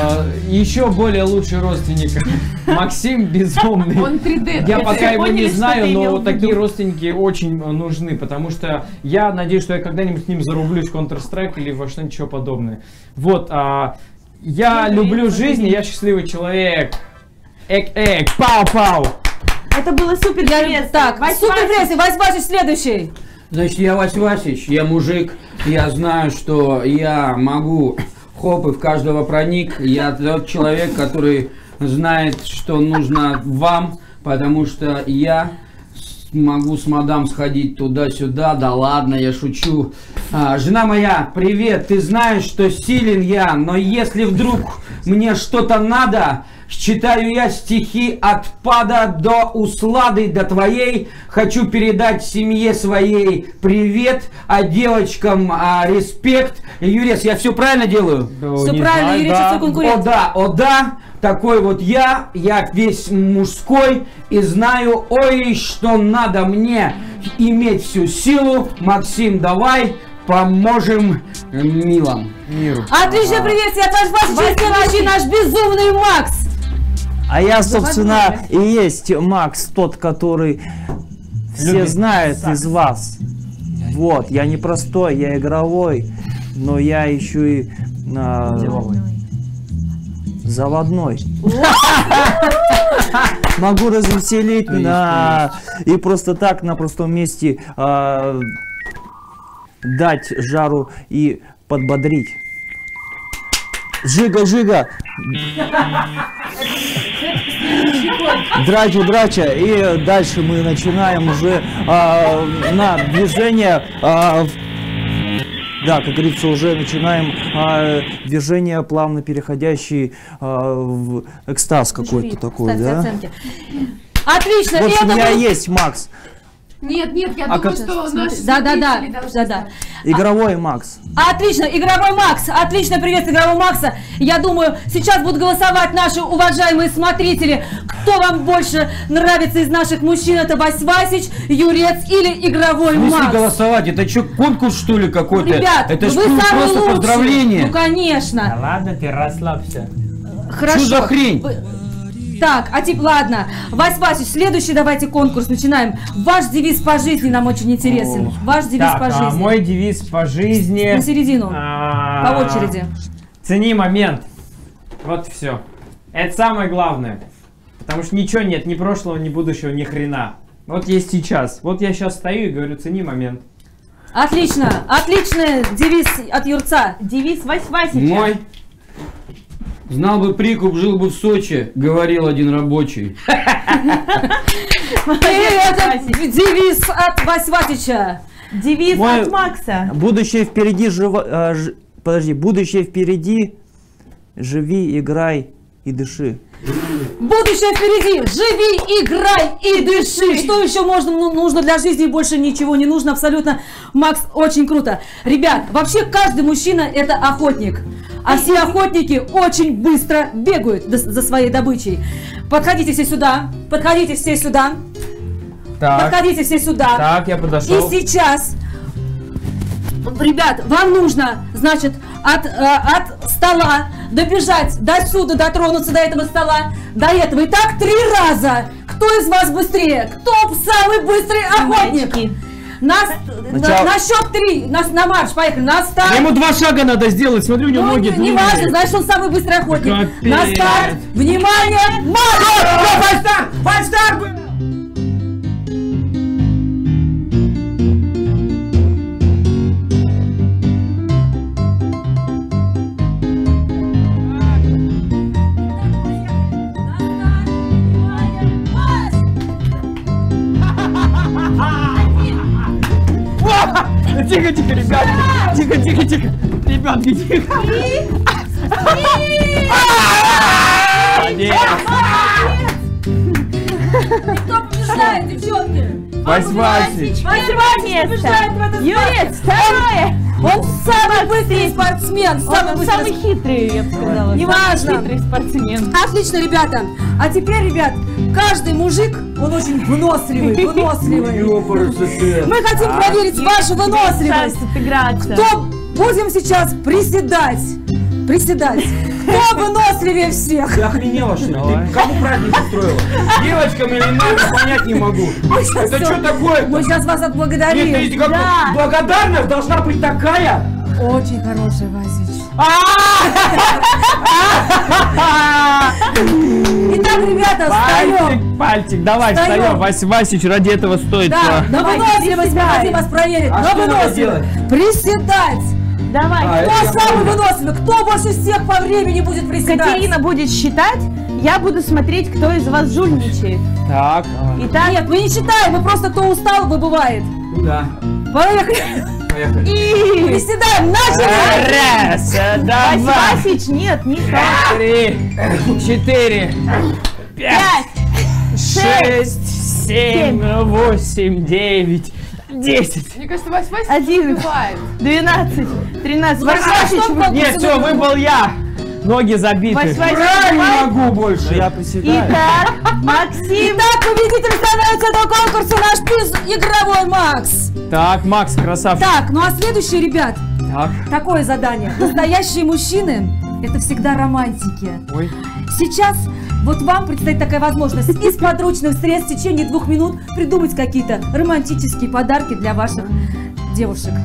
еще более лучший родственник Максим Безумный. Он три дэ. Я Это пока его поняли, не что знаю, ты имел но в такие виду. родственники очень э, нужны, потому что я надеюсь, что я когда-нибудь с ним зарублюсь в Counter-Strike или во что-нибудь еще подобное. Вот, а, я Ну, люблю привет, жизнь, и я счастливый человек. Эк-эк, пау-пау. Это было супер Я, приветствие. так, Вась, супер Вась. приветствие. Вась Вась следующий. Значит, я Вась Васич, я мужик, я знаю, что я могу хоп и в каждого проник. Я тот человек, который знает, что нужно вам, потому что я с- могу с мадам сходить туда-сюда. Да ладно, я шучу. А, жена моя, привет, ты знаешь, что силен я, но если вдруг мне что-то надо, читаю я стихи от пада до услады до твоей. Хочу передать семье своей привет, а девочкам а, респект. Юрец, я все правильно делаю? Все правильно, Юрий, да. свой конкурент. О да, о да, такой вот я, я весь мужской и знаю, ой, что надо мне иметь всю силу. Максим, давай поможем милам. Миру. Отличное приветствие от Вась Васича. И следующий наш безумный Макс. А я, собственно, и есть Макс, тот, который все Любит знают сакс. из вас. Вот, я не простой, я игровой, но я еще и а, заводной. Могу развеселить на и просто так на простом месте а, дать жару и подбодрить. Жига, жига. Драча, драча. И дальше мы начинаем уже а, на движение. А, в- да, как говорится, уже начинаем а, движение, плавно переходящий а, в экстаз какой-то такой, Ставьте да? оценки. Отлично. В И общем, это я был- есть Макс. Нет, нет, я А думаю, как- что наши Да, да, да, зрители должны да, да. Игровой Макс. Отлично, игровой Макс, отлично, привет, игровой Макса. Я думаю, сейчас будут голосовать наши уважаемые смотрители. Кто вам больше нравится из наших мужчин? Это Вась Васич, Юрец или игровой В смысле Макс? голосовать? Это что, конкурс что ли какой-то? Ребят, это ж вы ну, самые просто лучшие. поздравление. Ну, конечно. Ладно, ты расслабься. Хорошо. Что за хрень? Вы- Так, а теперь, ладно. Вась Васич, следующий давайте конкурс начинаем. Ваш девиз по жизни нам очень интересен. Ваш девиз Так, по а жизни. мой девиз по жизни... На середину. а, По очереди. Цени момент. Вот все. Это самое главное. Потому что ничего нет, ни прошлого, ни будущего, ни хрена. Вот есть сейчас. Вот я сейчас стою и говорю, цени момент. Отлично, отличный девиз от Юрца. Девиз Вась-Васича. Мой. Знал бы прикуп, жил бы в Сочи, говорил один рабочий. Это девиз от Вась-Васича. Девиз Мой- от Макса. Будущее впереди, жива- а, ж- подожди, будущее впереди, живи, играй и дыши. Будущее впереди. Живи, играй и дыши. Что еще можно, ну, нужно для жизни? Больше ничего не нужно абсолютно. Макс, очень круто. Ребят, вообще каждый мужчина это охотник. А все охотники очень быстро бегают до- за своей добычей. Подходите все сюда. Подходите все сюда. Так. Подходите все сюда. Так, я подошел. И сейчас, ребят, вам нужно, значит, от, э, от стола добежать до сюда, дотронуться до этого стола, до этого. И так три раза. Кто из вас быстрее? Кто самый быстрый охотник? На, Начало. на, на счет три, на, на марш, поехали, на старт. Ему два шага надо сделать, смотри, у него Ну, ноги не, не длинные. важно, значит, он самый быстрый охотник. Капец. На старт, внимание, марш! Фальстарт! Фальстарт! Тихо, тихо, ребятки. Тихо, тихо, тихо. Ребятки, тихо. Молодец. Кто побеждает, девчонки? Вась-Васич. Вась-Васич побеждает в этот Юрец, старт. второе. Он самый быстрый спортсмен. Самый Он быстрый. самый хитрый, я бы сказала. Неважно. Самый хитрый спортсмен. Отлично, ребята. А теперь, ребят, каждый мужик, он очень выносливый, выносливый. Мы хотим А, проверить вашу выносливость. Шанс отыграться. Кто будем сейчас приседать? Приседать. Кто выносливее всех? Ты охренела, что ли? Ты кому праздник устроила? Девочкам или нам, понять не могу. Это что такое? Мы сейчас вас отблагодарим. Нет, ты как бы благодарность должна быть такая. Очень хорошая, Васич. Итак, ребята, встаем. Пальчик, пальчик, давай, Встаем. встаем. Вась-Васич, ради этого стоит. Да, на Давай, выносливость мы приседай. хотим вас проверить. А На что надо выносливость. делать? Приседать. Давай. А, Кто это я самый понял. выносливый? Кто больше всех по времени будет приседать? Катерина будет считать, я буду смотреть, кто из вас жульничает. Так. Итак, Нет, мы не считаем, мы просто кто устал, выбывает. Да. Поехали. Поехали. и... Приседаем, начали. Раз, два, Вась-Васич, нет, не так. три, четыре, пять, шесть, семь, восемь, девять, десять. Мне кажется, Вась Вась Один. успевает. двенадцать, тринадцать. Вась-Вась, Вась-Васич, что вы- Нет, все, выбыл я. Ноги забиты. Вась-Васич, Не давай. могу больше. Я приседаю. Итак, Максим. Итак, победитель становится этого конкурса наш приз игровой Макс. Так, Макс, красавчик. Так, ну а следующее, ребят, Так. такое задание. Настоящие мужчины – это всегда романтики. Ой. Сейчас вот вам предстоит такая возможность из подручных средств в течение двух минут придумать какие-то романтические подарки для ваших девушек.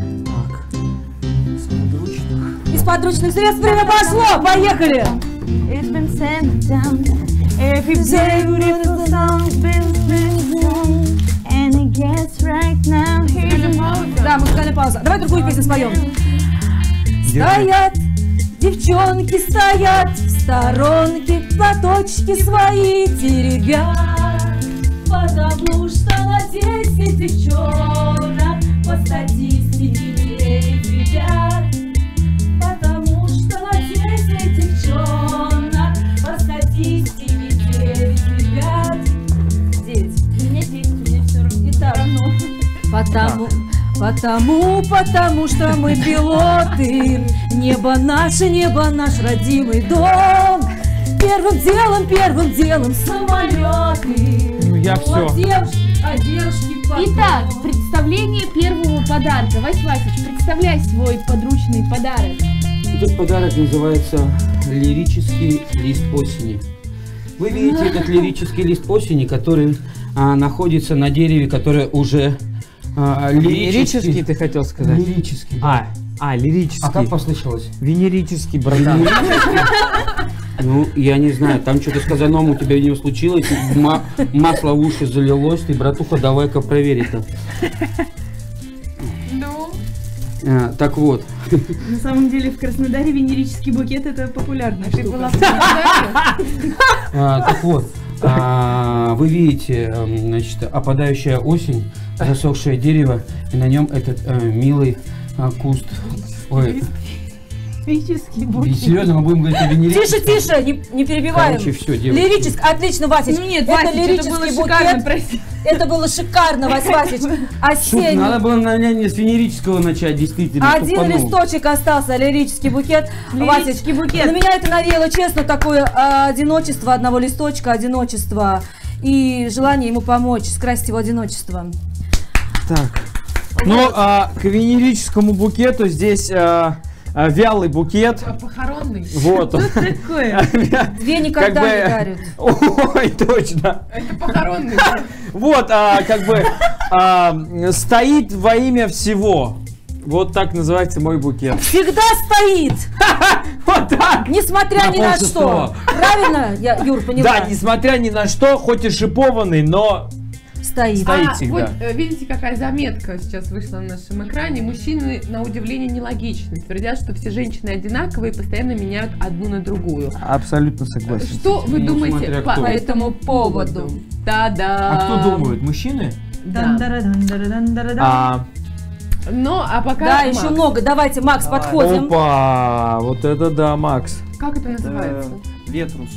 Из подручных средств время пошло! Поехали! It's been sent down. Every beautiful song's been written down. And it gets right now. Here. Да, музыкальная пауза. Давай другую песню споем. Стоят, девчонки стоят в сторонке, платочки свои теребят. Потому что на десять девчонок по статистике девять ребят. Потому что на десять девчонок по статистике девять ребят. девять. У меня десять, у меня все равно. Итак, потому, потому, потому что мы пилоты. Небо наше, небо наш родимый дом. Первым делом, первым делом самолеты. Ну я все. Вот девушки, а девушки потом. Итак, представление первого подарка. Вась-Васич, представляй свой подручный подарок. Этот подарок называется лирический лист осени. Вы видите этот лирический лист осени, который а, находится на дереве, которое уже а, лирически... Лирический, ты хотел сказать? Лирический. А, А, лирический. А как послышалось? Венерический, братан. Ну, я не знаю, там что-то сказано, у тебя не случилось, ма- масло в уши залилось, ты, братуха, давай-ка проверь это. Ну? А, так вот. На самом деле в Краснодаре венерический букет это популярная штука. Была А, так вот, а, вы видите, значит, опадающая осень, засохшее дерево, и на нем этот а, милый а, куст. Ой. Лирический букет. Серьезно, мы будем говорить о венерическом? Тише, тише, не, не перебиваем. Короче, все, девочки. Лирический, отлично, Васич. Ну нет, это Васич, лирический это было букет. шикарно, прости. Это было шикарно, Вась Васич. Шут, Осенний. надо было, наверное, с венерического начать, действительно. Один тупанул. листочек остался, лирический букет. Лирический Васич, букет. на меня это навеяло, честно, такое а, одиночество, одного листочка, одиночество и желание ему помочь, скрасить его одиночество. Так. Ну, а, к венерическому букету здесь а, а, вялый букет. Похоронный. Вот он. Что такое? Две никогда не дарят. Ой, точно. Это похоронный. Вот, а, как бы а, стоит во имя всего. Вот так называется мой букет. Всегда стоит. Вот так. Несмотря На ни на полшестого. что. Правильно, я, Юр, поняла? Да, несмотря ни на что, хоть и шипованный, но стоит. Стоит а, всегда. вот э, видите, какая заметка сейчас вышла на нашем экране. Мужчины, на удивление, нелогичны. Твердят, что все женщины одинаковые и постоянно меняют одну на другую. Абсолютно согласен. Что вы Ну, думаете смотря по кто. этому поводу? Да-да. А кто думает? Мужчины? Да. А, Ну, а пока Да, Макс. еще много. Давайте, Макс, Давай. подходим. опа, вот это да, Макс. Как это называется? Ветрус.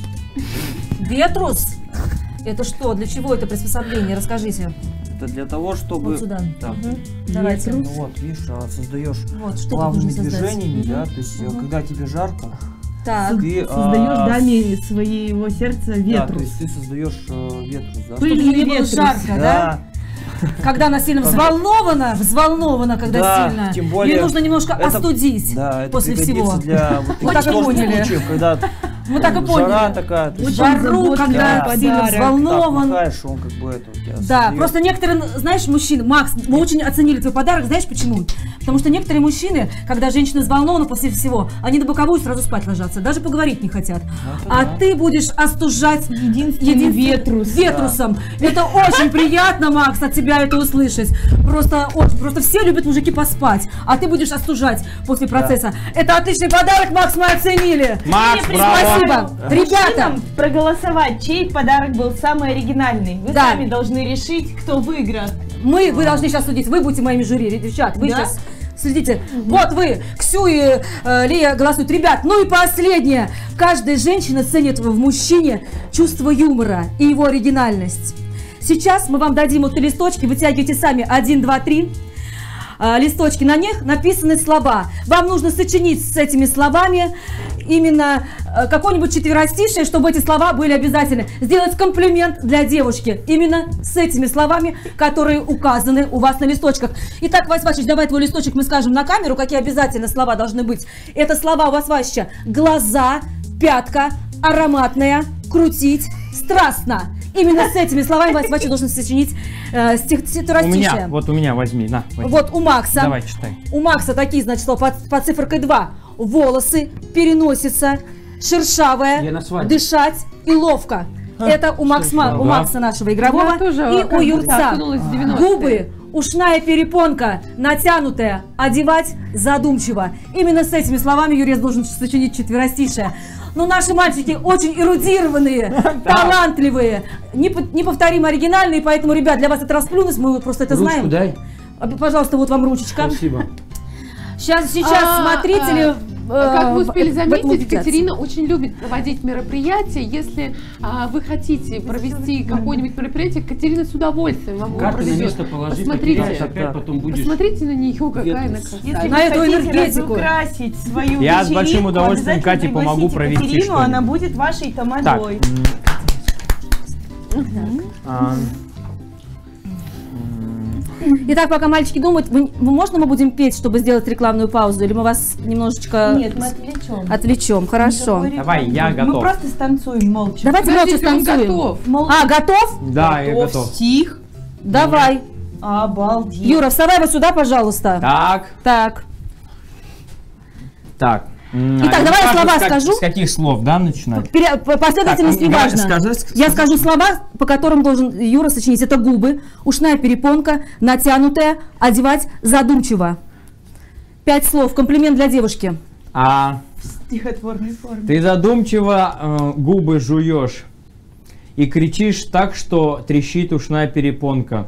Ветрус? Это что? Для чего это приспособление? Расскажите. Это для того, чтобы... Вот сюда. Да. Мгм. Давайте. Ну вот, видишь, а, создаешь Вот, что тут плавными нужно создать? движениями, да, Мгм. то есть, э, Мгм. когда тебе жарко, Так. ты... Создаешь а, даме своего сердца Да, то ветрус. есть ты создаешь э, ветрус, да. Чтобы не было жарко, да? Да. Когда она сильно взволнована, взволнована, когда Да, сильно. тем более Ее нужно немножко это- остудить Да, это после пригодится всего. для вот Мы таких так и сложных поняли. случаев, когда Мы так и жара поняли. такая, то В есть жару, когда да, сильно так взволнован. махаешь, он как бы это у тебя Да, создаёт. просто некоторые, знаешь, мужчины, Макс, мы очень оценили твой подарок, знаешь почему? Потому что некоторые мужчины, когда женщина взволнована после всего, они на боковую сразу спать ложатся, даже поговорить не хотят. А ты будешь остужать единственным ветрус. ветрусом. Это очень приятно, Макс, от тебя это услышать. Просто, очень, просто все любят мужики поспать, а ты будешь остужать после процесса. Это отличный подарок, Макс, мы оценили. Макс, Спасибо. браво. Ребята, проголосовать, чей подарок был самый оригинальный. Вы Да. сами должны решить, кто выиграл. мы, вы должны сейчас судить, вы будете моими жюри, девчат, вы Да? сейчас следите. Вот вы, Ксю и э, Лия голосуют. Ребят, ну и последнее. Каждая женщина ценит в мужчине чувство юмора и его оригинальность. Сейчас мы вам дадим вот листочки, вытягивайте сами один, два, три. А, листочки, на них написаны слова. Вам нужно сочинить с этими словами именно э, какое-нибудь четверостишее, чтобы эти слова были обязательны. Сделать комплимент для девушки именно с этими словами, которые указаны у вас на листочках. Итак, Вась Васич, давай твой листочек мы скажем на камеру, какие обязательно слова должны быть. Это слова у Вась Васича: глаза, пятка, ароматная, крутить, страстно. Именно с этими словами Вась Васич должен сочинить э, стих- У четверостишее. меня, вот у меня возьми, на. возьми. Вот у Макса. Давай, читай. У Макса такие, значит, слова под, под цифрой два. Волосы, переносица, шершавая, Я на свадьбе. дышать и ловко. Это у, Максма, у Да. Макса нашего игрового Я тоже, и у оказывается, Юрца. окунулась в девяностые. Губы, ушная перепонка, натянутая, одевать задумчиво. Именно с этими словами Юрец должен сочинить четверостишее. Но наши мальчики очень эрудированные, талантливые, непо- неповторимо оригинальные, поэтому, ребят, для вас это расплюнуть, мы просто это Ручку знаем. дай. А, Пожалуйста, вот вам ручечка. Спасибо. Сейчас, сейчас А, смотрители... а, Как вы э, успели в- в этом заметить, убедятся. Катерина очень любит проводить мероприятия. Если а, вы хотите провести какое-нибудь мероприятие, Катерина с удовольствием вам его Карты на проведет. место положи, Посмотрите, потеряешь, опять потом будешь. посмотрите на нее, какая она Ветрус. красавица. Если На вы эту хотите энергетику. разукрасить свою Я с большим вечеринку, удовольствием обязательно Кате помогу пригласите провести Катерину, что-нибудь. она будет вашей Так. тамадой. А, Итак, пока мальчики думают, вы, вы- можно мы будем петь, чтобы сделать рекламную паузу, или мы вас немножечко Нет, мы отвлечем. отвлечем? Хорошо. Давай, я Мы готов. просто станцуем молча. Давайте молча Подождите, он станцуем. готов. Молча. А, готов? Да, я готов. Стих. Давай. Обалдеть. Юра, вставай вот сюда, пожалуйста. Так. Так. Так. Итак, давай я слова скажу. С каких слов, да, начинать? Пере- Последовательность Так, не важна. скажи, Я скажу слова, по которым должен Юра сочинить. Это губы, ушная перепонка, натянутая, одевать задумчиво. Пять слов. Комплимент для девушки. А В стихотворной форме. ты задумчиво э, губы жуешь и кричишь так, что трещит ушная перепонка.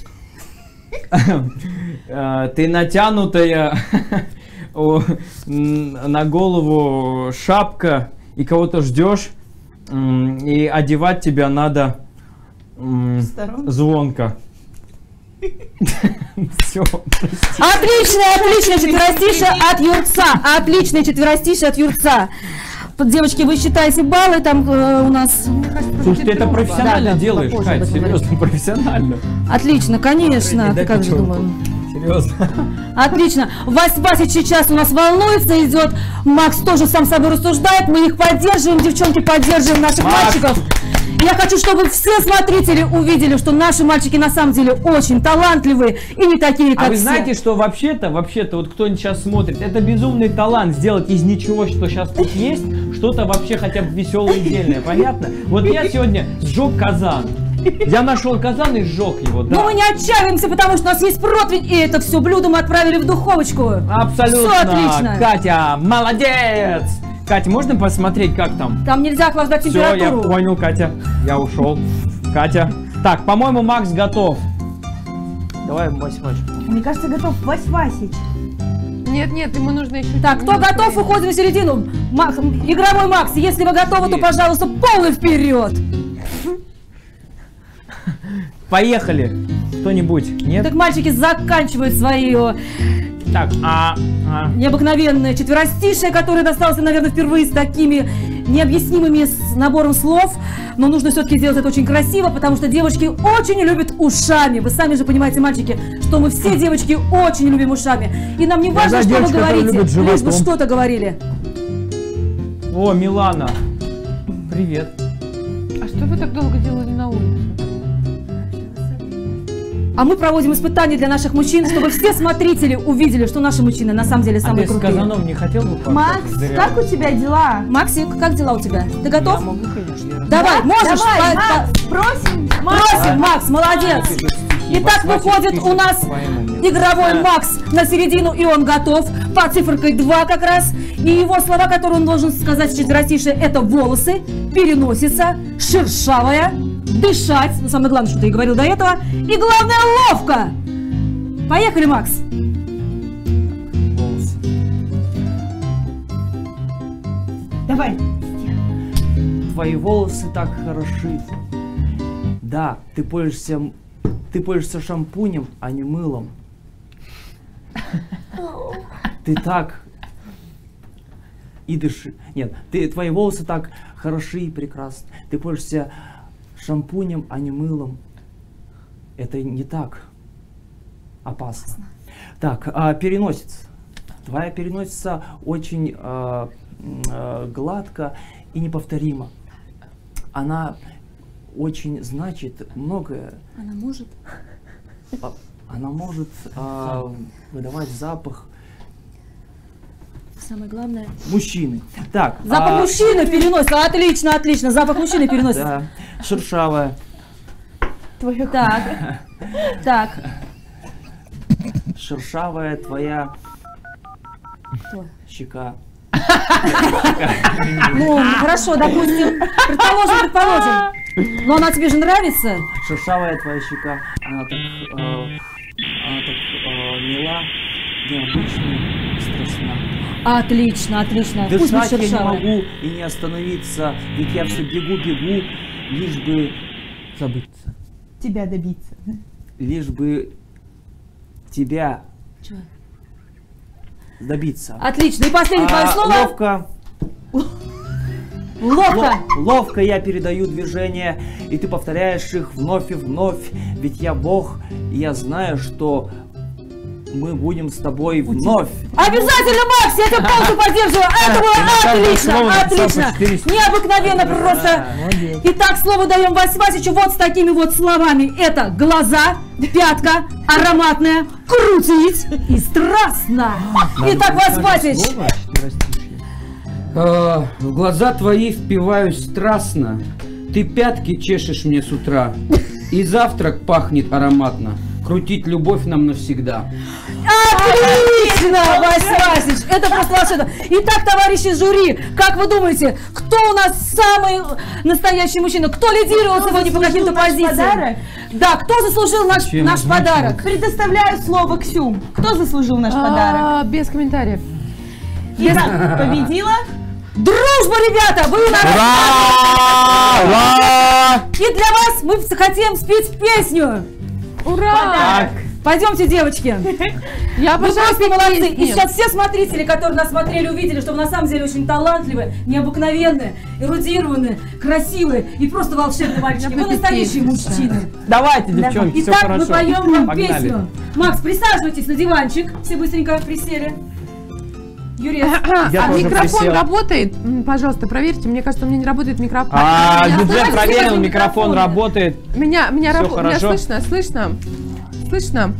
Э, Ты натянутая о, м, на голову шапка и кого-то ждешь, м, и одевать тебя надо м, Сторонку. звонко. Все. Отличное, отличное четверостишее от Юрца. Отличное четверостишее от Юрца. Девочки, вы считаете баллы там э, у нас? Слушай, ты это профессионально Да, да, делаешь, попозже Кать, об этом серьезно, профессионально. Отлично, конечно. Да Ты как ты же чё, думаешь? Серьезно. Отлично. Вась Васич сейчас у нас волнуется, идет. Макс тоже сам собой рассуждает. Мы их поддерживаем, девчонки, поддерживаем наших Макс. мальчиков. Я хочу, чтобы все смотрители увидели, что наши мальчики на самом деле очень талантливые и не такие, как А вы все. знаете, что вообще-то, вообще-то, вот кто-нибудь сейчас смотрит, это безумный талант сделать из ничего, что сейчас тут есть, что-то вообще хотя бы веселое и дельное, понятно? Вот я сегодня сжег казан. Я нашел казан и сжег его, да. Но мы не отчаиваемся, потому что у нас есть противень, и это все блюдо мы отправили в духовочку. Абсолютно. Все отлично. Катя, молодец! Катя, можно посмотреть, как там? Там нельзя охлаждать Все, я температуру. понял, Катя. Я ушел. Катя. Так, по-моему, Макс готов. Давай, Вась Вась. Мне кажется, готов Вась Васич. Нет, нет, ему нужно еще... Так, кто готов, уходим в середину. Макс, игровой Макс, если вы готовы, то, пожалуйста, полный вперед. Поехали. Кто-нибудь? Нет? Так мальчики заканчивают свои э, Так, а... а... необыкновенные четверостишие, которое достался, наверное, впервые с такими необъяснимыми с набором слов. Но нужно все-таки сделать это очень красиво, потому что девочки очень любят ушами. Вы сами же понимаете, мальчики, что мы все девочки очень любим ушами. И нам не важно, Я что вы девочка, которая говорите, любит лишь бы животом. что-то говорили. О, Милана. Привет. А что вы так долго делали на улице? А мы проводим испытания для наших мужчин, чтобы все смотрители увидели, что наши мужчины на самом деле А самые ты с крутые. казаном не хотел бы пообщаться? Макс, Зря. как у тебя дела? Максик, как дела у тебя? Ты готов? Я могу, конечно. Давай, Да? можешь. Давай, По- Макс, просим. Просим, Макс, молодец. Итак, выходит у нас игровой Макс на середину, и он готов. По циферкой два как раз. И его слова, которые он должен сказать в четверостишее, это волосы, переносица, шершавая, дышать. Ну, самое главное, что ты и говорил до этого. И главное, ловко. Поехали, Макс. Волосы. Давай. Твои волосы так хороши. Да, ты пользуешься, ты пользуешься шампунем, а не мылом. Ты так и дыши. Нет, ты, твои волосы так хороши и прекрасны. Ты пользуешься шампунем, а не мылом. Это не так опасно. Так, а, переносица. Твоя переносица очень а, а, гладко и неповторима. Она очень значит многое. Она может. А, Она может а, выдавать запах Самое главное. мужчины. Так. Запах а, мужчины переносится. Отлично, отлично. Запах мужчины переносится. Да. Шершавая. Твоя. Так. Так. Шершавая твоя Кто? щека. Ну, хорошо, допустим. Предположим, предположим. Но она тебе же нравится? Шершавая твоя щека. Она так, э, она так э, мила, необычная, страстна. Отлично, отлично. Пусть будет Дышать я не шершавая. могу и не остановиться, ведь я все бегу-бегу, лишь бы забыться. Тебя добиться. Лишь бы тебя Чего? добиться. Отлично. И последнее твое А, слово. Ловко. Ловко. Ло- ловко я передаю движения, и ты повторяешь их вновь и вновь, ведь я Бог, и я знаю, что мы будем с тобой вновь. Обязательно, Макс, я тебя полностью поддерживаю. Это было отлично, отлично. Необыкновенно просто. Итак, слово даем Вась Васичу вот с такими вот словами. Это глаза, пятка, ароматная, крутить и страстно. Итак, Вась Васич, четверостишье. Э, В глаза твои впиваюсь страстно, ты пятки чешешь мне с утра, и завтрак пахнет ароматно. Крутить любовь нам навсегда. Отлично, Вась Васич, это просто волшебно. Итак, товарищи жюри, как вы думаете, кто у нас самый настоящий мужчина? Кто лидировал сегодня по каким-то позициям? подарок? Да, кто заслужил наш, наш подарок? Предоставляю слово Ксю. Кто заслужил наш подарок? А, Без комментариев. Итак, победила. Дружба, ребята, вы у нас... Ура! Ура! И для вас мы хотим спеть песню. Ура! Пойдемте, девочки. Я Вы обожаю просто молодцы. песни. И сейчас все смотрители, которые нас смотрели, увидели, что вы на самом деле очень талантливые, необыкновенные, эрудированные, красивые и просто волшебные мальчики. Вы настоящие мужчины. Давайте, девчонки, все Итак, хорошо. мы поем вам Погнали. песню. Макс, присаживайтесь на диванчик. Все быстренько присели. Юрий, Я а тоже микрофон присел. работает? М, Пожалуйста, проверьте. Мне кажется, у меня не работает микрофон. А, Меня бюджет слышно? проверил, микрофон работает. Меня, меня, Всё рабо- меня хорошо? слышно, слышно, слышно.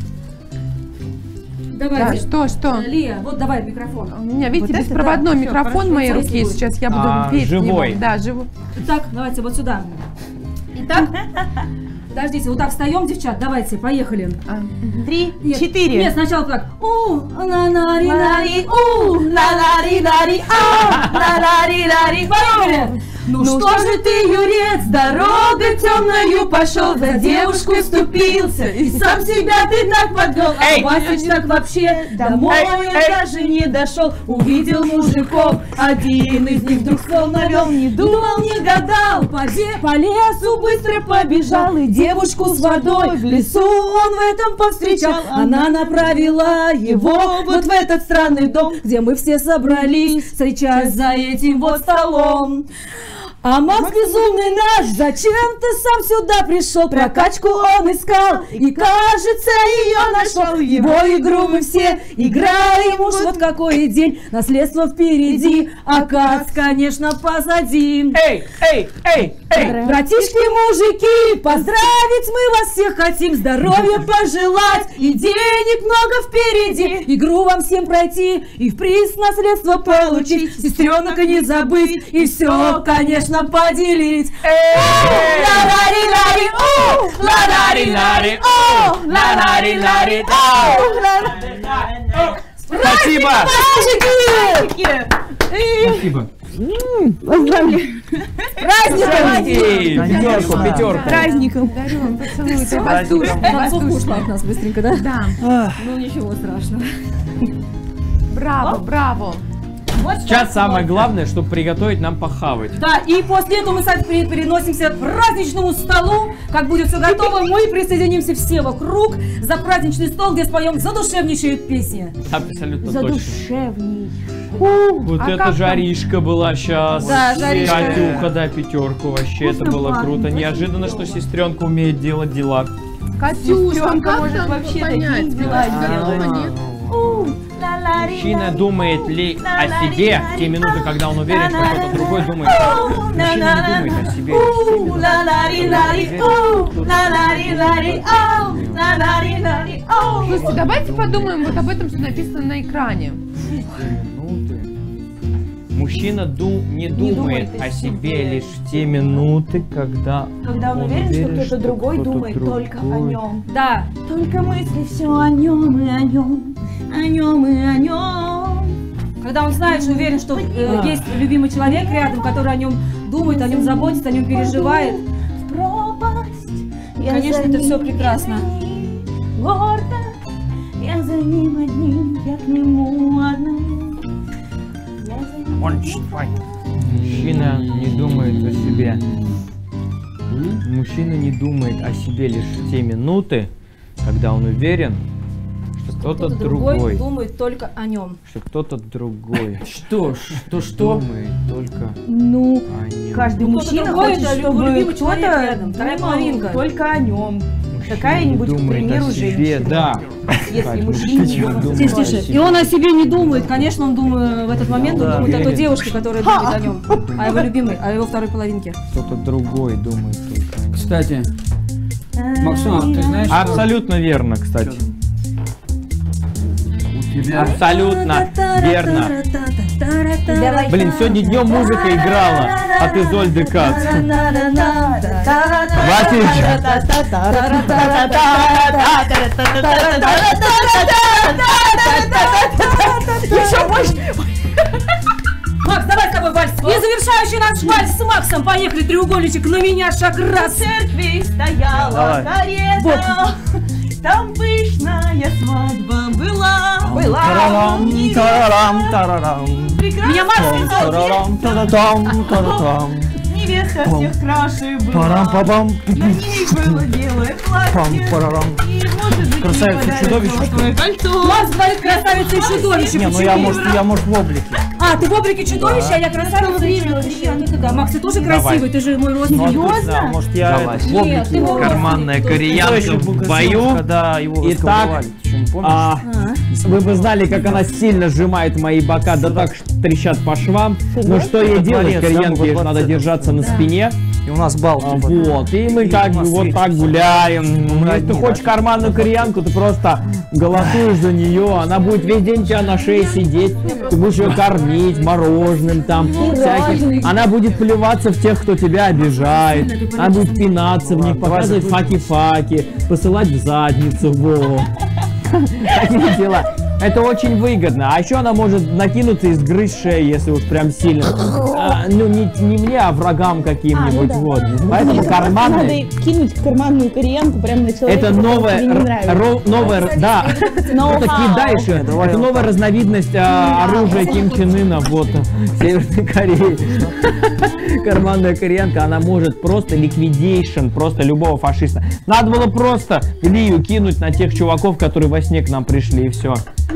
давайте. Да, что, что? Лия, вот давай микрофон. У меня, видите, Вот это беспроводной да, всё, микрофон хорошо, в моей здесь руке. будет. Сейчас я буду А, петь в него. живой. Да, живой. Итак, давайте вот сюда. Итак, подождите, вот так встаем, девчат, давайте, поехали. Три, Нет, четыре. Нет, сначала так. У, ла-ла-ри-ла-ри, у, ла-ла-ри-ла-ри, а, ла-ла-ри-ла-ри. Поехали! Ну что же ты, юрец, дорогой темною пошел, за девушку вступился, и сам себя ты так подвел, а Васич так вообще домой даже не дошел, увидел мужиков, один из них вдруг сон навел, не думал, не гадал, по, де- по лесу быстро побежал, и девушку с водой в лесу он в этом повстречал, она направила его вот в этот странный дом, где мы все собрались, встречаясь за этим вот столом. А Макс безумный наш, зачем ты сам сюда пришел? Прокачку он искал и, кажется, ее нашел. Его игру мы все играем уж вот какой день. Наследство впереди, а Кац, конечно, позади. Эй, эй, эй, эй! Братишки, мужики, поздравить мы вас всех хотим, здоровья пожелать и денег много впереди. Игру вам всем пройти и в приз наследство получить, сестренок не забыть и все, конечно, поделить. Ла-ла-ри-ла-ри, у, ла-ла-ри-ла-ри, у, ла-ла-ри-ла-ри, у. Спасибо! Мальчики! Спасибо. Праздником! Пятерку, пятерку. Праздником. Дарю вам поцелуй. Всё, Это воздушно. Концовка ушла от нас быстренько, да? Да. Ну ничего страшного. Браво, браво. Вот Сейчас так самое вот. главное, чтобы приготовить нам похавать. Да, и после этого мы с вами пере- переносимся к праздничному столу. Как будет все готово, мы присоединимся все вокруг за праздничный стол, где споем задушевнейшие песни. Абсолютно точно. Задушевней. Вот А это как там? жаришка была сейчас. Да, жаришка. Катюха, да, пятерку. Вообще это было круто. Неожиданно, что сестренка умеет делать дела. Катюшка, Сестренка как может там вообще понять? такие дела Ты готова, делать. нет? Мужчина думает ли о себе в те минуты, когда он уверен, что кто-то другой думает. Мужчина не думает о себе. Слушайте, давайте подумаем вот об этом, что написано на экране. Минуты. Мужчина ду- не думает о себе лишь в те минуты, когда, Когда он уверен, что кто-то другой кто-то думает только о другой. нем. Да. Только мысли все о нем и о нем, о нем и о нем. Когда он знает, что уверен, что э, есть любимый человек рядом, который о нем думает, о нем заботится, о нем переживает. В пропасть. Я Конечно, за это все ним прекрасно. гордо, я за ним одним, я к нему одному. Я за ним. Мужчина не думает о себе. Мужчина не думает о себе лишь в те минуты, когда он уверен, что кто-то Кто-то другой другой, думает только о нем. что кто-то другой Что, что, что? думает только Ну, о нем. каждый Ну, кто-то мужчина другой, хочет, это чтобы любимый человек кто-то рядом, вторая думал половинка. только о нем. Мужчина Какая-нибудь, не к думает примеру, о себе, женщина. да. Если Кать, мужчина мужчина не думает Тише, о тише. себе. И он о себе не думает. Конечно, он думает в этот момент, он Да. думает о той Уверен. девушке, которая думает о нем, о его любимой, о его второй половинке. Кто-то другой думает только о нем. Кстати, Максим, ты знаешь, что Абсолютно верно, кстати. у тебя... Абсолютно верно. Блин, сегодня днем музыка играла от Изольды Кац. Васич. Еще больше. Макс, давай с тобой вальс. И завершающий наш вальс с Максом. Поехали, треугольничек, на меня шаг раз. В церкви стояла карета, там пышная свадьба была. Была. Тарарам, тарарам, тарарам. Меня Макс Тарарам, тарарам, тарарам. Невеста всех краше была. Парам-пам-пам. На ней было белое платье. Пам-парарам. И мужик Красавица и чудовище. кольцо. Макс говорит, красавица и чудовище. Не, ну я может, я может в облике. А, ты в облике чудовища, Да. а я красавица и чудовище. Ну да, Макс, ты тоже Давай. красивый, ты же мой родственник. Ну, да, может я Давай. это, в Нет, облике ты его. мой Карманная родственник. кореянка в бою. Когда его Итак, расколдовали, ты что, не помнишь? а, вы бы знали, как она сильно сжимает мои бока, да так что трещат по швам. Ну что ей Это делать, дворец, кореянке да, ей вот надо это. держаться на спине. И у нас бал. А, типа. Вот, и мы И как у бы нас вот светит. так гуляем. Мы Если одни, ты хочешь да? карманную кореянку, ты просто голосуешь за нее. Она будет весь день у тебя на шее сидеть. Ты будешь ее кормить мороженым там, всяким. Она будет плеваться в тех, кто тебя обижает. Она будет пинаться в них, показывать факи-факи, посылать в задницу. Во. Такие дела. Это очень выгодно. А еще она может накинуться и сгрызть шею, если уж прям сильно. А, ну, не, не мне, а врагам каким-нибудь. А, ну да. Вот. Поэтому карманные. Надо кинуть карманную кореянку прямо на человека. Это новая, который тебе не нравится. ро- новая, да, Ноу-хау. просто кидаешь её. Давай Это вот новая разновидность а, оружия Ким Чен Ына, вот, в Северной Корее. Карманная кореянка, она может просто ликвидейшн, просто любого фашиста. Надо было просто Лию кинуть на тех чуваков, которые во сне к нам пришли, и все.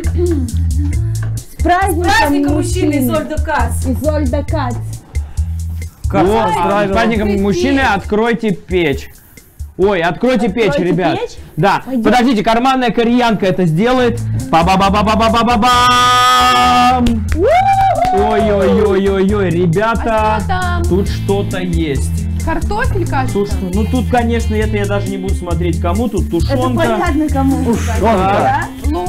С праздником, Праздником мужчины Изольда Кац. Изольда Кац. Как Вот, поздравил. с праздником мужчины, откройте печь. Ой, откройте печь, Откройте ребят. печь? Да, Пойдем. подождите, карманная кореянка это сделает. Ба-ба-ба-ба-ба-ба-ба-бам! Ой-ой-ой-ой-ой, ребята, А что там? тут что-то есть. Картофель, кажется. Тут что? Ну тут, конечно, это я даже не буду смотреть, кому тут Это тушенка. понятно кому. Тушенка. Ну,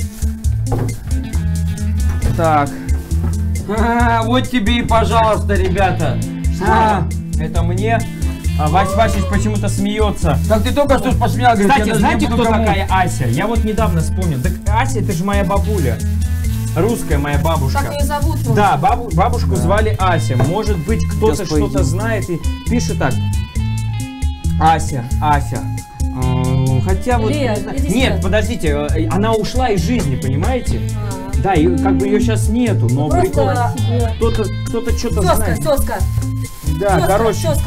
Так. А, вот тебе и пожалуйста, ребята. А, Это мне. А Вась Васич почему-то смеется. так ты только что посмеял, говорит, я Кстати, даже знаете, не буду кто кому. такая Ася? Я вот недавно вспомнил. Так Ася, это же моя бабуля. Русская моя бабушка. Как ее зовут? Да, бабу, бабушку звали Ася. Может быть, кто-то Сейчас что-то поедим. знает и пишет так. Ася, Ася. Э, Хотя вот... Лия, не знаю. иди Нет, сюда. подождите, э, она ушла из жизни, понимаете? Да, и как бы ее сейчас нету, но Просто прикол. Кто-то кто-то что-то Соска, знает. соска. Да, Соска, короче. соска.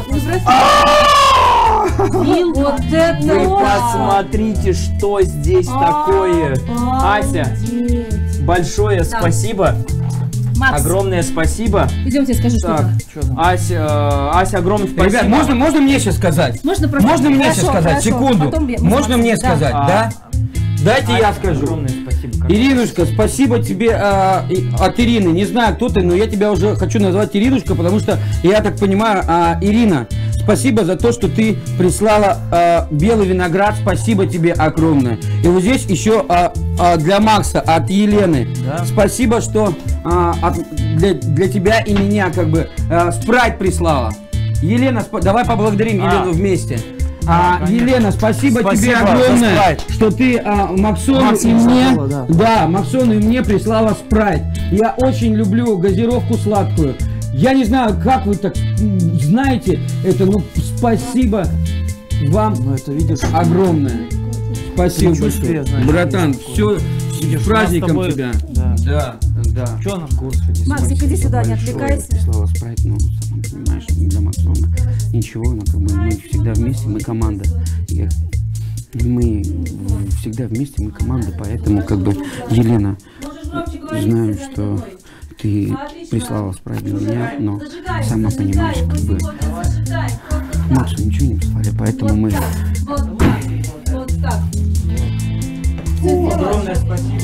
Вот Вы это посмотрите, что здесь такое. Ася, большое Да. спасибо. Макс, Огромное спасибо. идемте, скажи Так, что-то. Ася, э, Ася, огромное спасибо. Ребят, можно, можно мне сейчас сказать? Можно просто... Можно мне Хорошо, сейчас сказать? хорошо. Секунду. Потом я- Можно мне Да. сказать, А. да? Дайте я Ася, скажу. Огромное спасибо. конечно. Иринушка, спасибо тебе а, и- от Ирины. Не знаю, кто ты, но я тебя уже хочу назвать Иринушка, потому что, я так понимаю, а, Ирина, спасибо за то, что ты прислала а, белый виноград. Спасибо тебе огромное. И вот здесь еще а, а, для Макса от Елены. Да. Спасибо, что а, от- для, для тебя и меня как бы а, спрайт прислала. Елена, спа- давай поблагодарим А. Елену вместе. Да, А, конечно. Елена, спасибо, Спасибо тебе за огромное, спрайт. что ты а, Максону Максу и мне, забыла, да. да, Максону и мне прислала спрайт. Я очень люблю газировку сладкую. Я не знаю, как вы так м, знаете это, но спасибо вам Ну это видишь. огромное. Спасибо Чувствие, большое. знаешь, Братан, есть все, Видишь, с у нас праздником с тобой- тебя. Да. Да, да. Что нам, господи, Максик, иди сюда, не отвлекайся. Прислала спрайт, ну, сам понимаешь, для Максона. Ничего, ну, как бы мы всегда вместе, мы команда. И мы всегда вместе, мы команда, поэтому, как бы, Елена, знаю, что ты прислала спрайт для меня, но сама понимаешь, как бы, Максу ничего не прислали, поэтому мы... Вот так. Огромное спасибо.